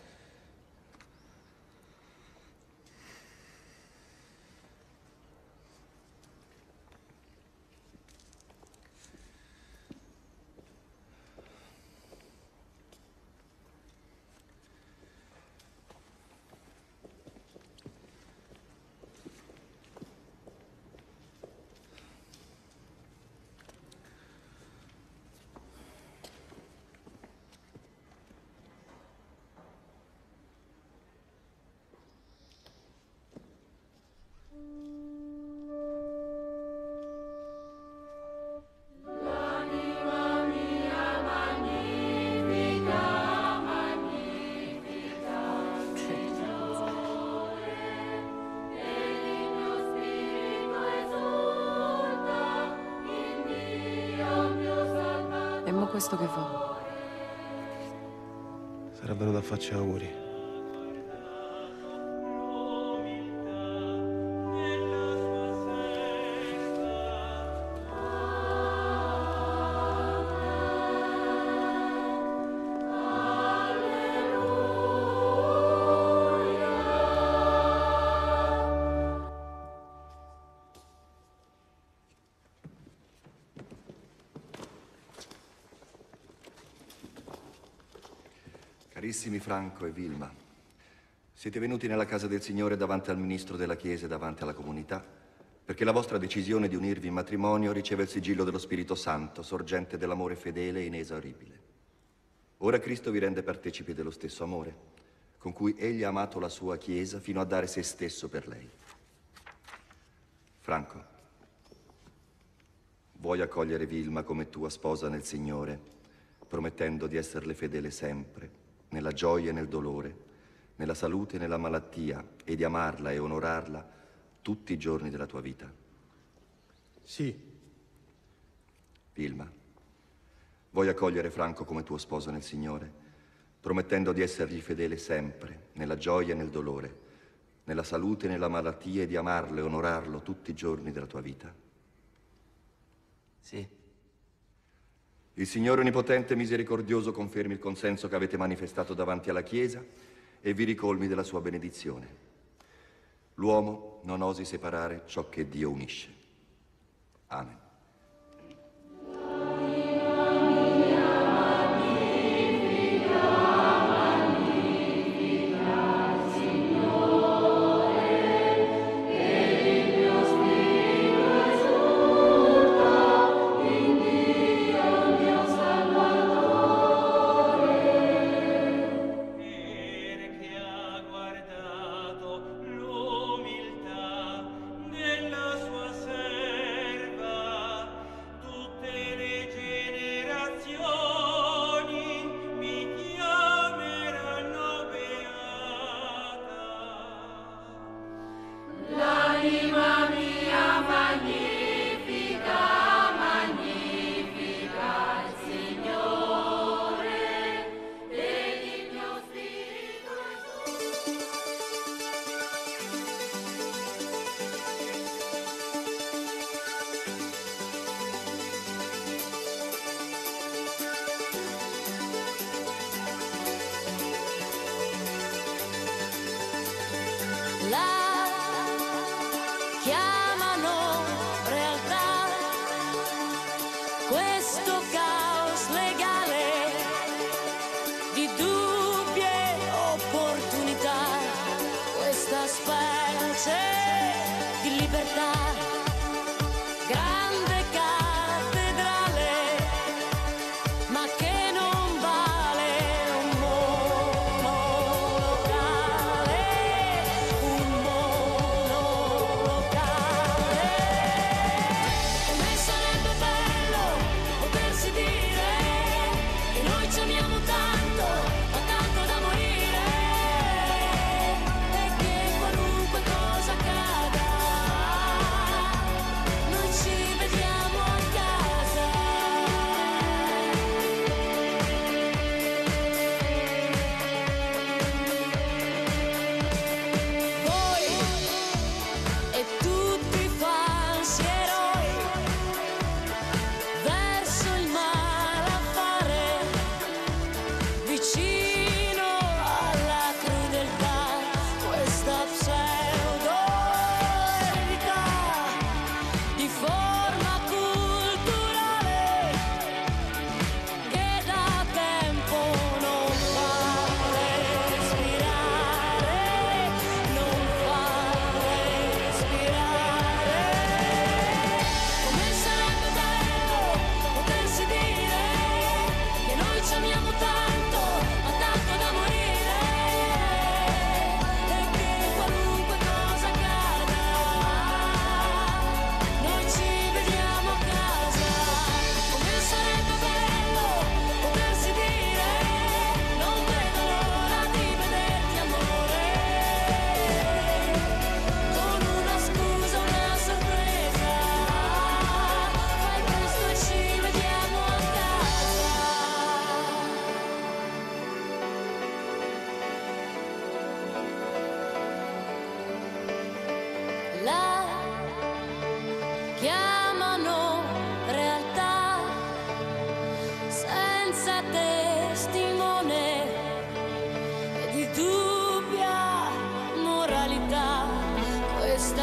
E mo questo che fa? Sarà venuto a farci auguri. Carissimi Franco e Vilma, siete venuti nella casa del Signore davanti al ministro della Chiesa e davanti alla comunità perché la vostra decisione di unirvi in matrimonio riceve il sigillo dello Spirito Santo, sorgente dell'amore fedele e inesauribile. Ora Cristo vi rende partecipi dello stesso amore con cui Egli ha amato la sua Chiesa fino a dare se stesso per lei. Franco, vuoi accogliere Vilma come tua sposa nel Signore, promettendo di esserle fedele sempre, nella gioia e nel dolore, nella salute e nella malattia, e di amarla e onorarla tutti i giorni della tua vita? Sì. Vilma, vuoi accogliere Franco come tuo sposo nel Signore, promettendo di essergli fedele sempre, nella gioia e nel dolore, nella salute e nella malattia, e di amarlo e onorarlo tutti i giorni della tua vita? Sì. Il Signore Onnipotente e Misericordioso confermi il consenso che avete manifestato davanti alla Chiesa e vi ricolmi della sua benedizione. L'uomo non osi separare ciò che Dio unisce. Amen. Nella sua serva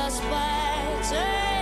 specie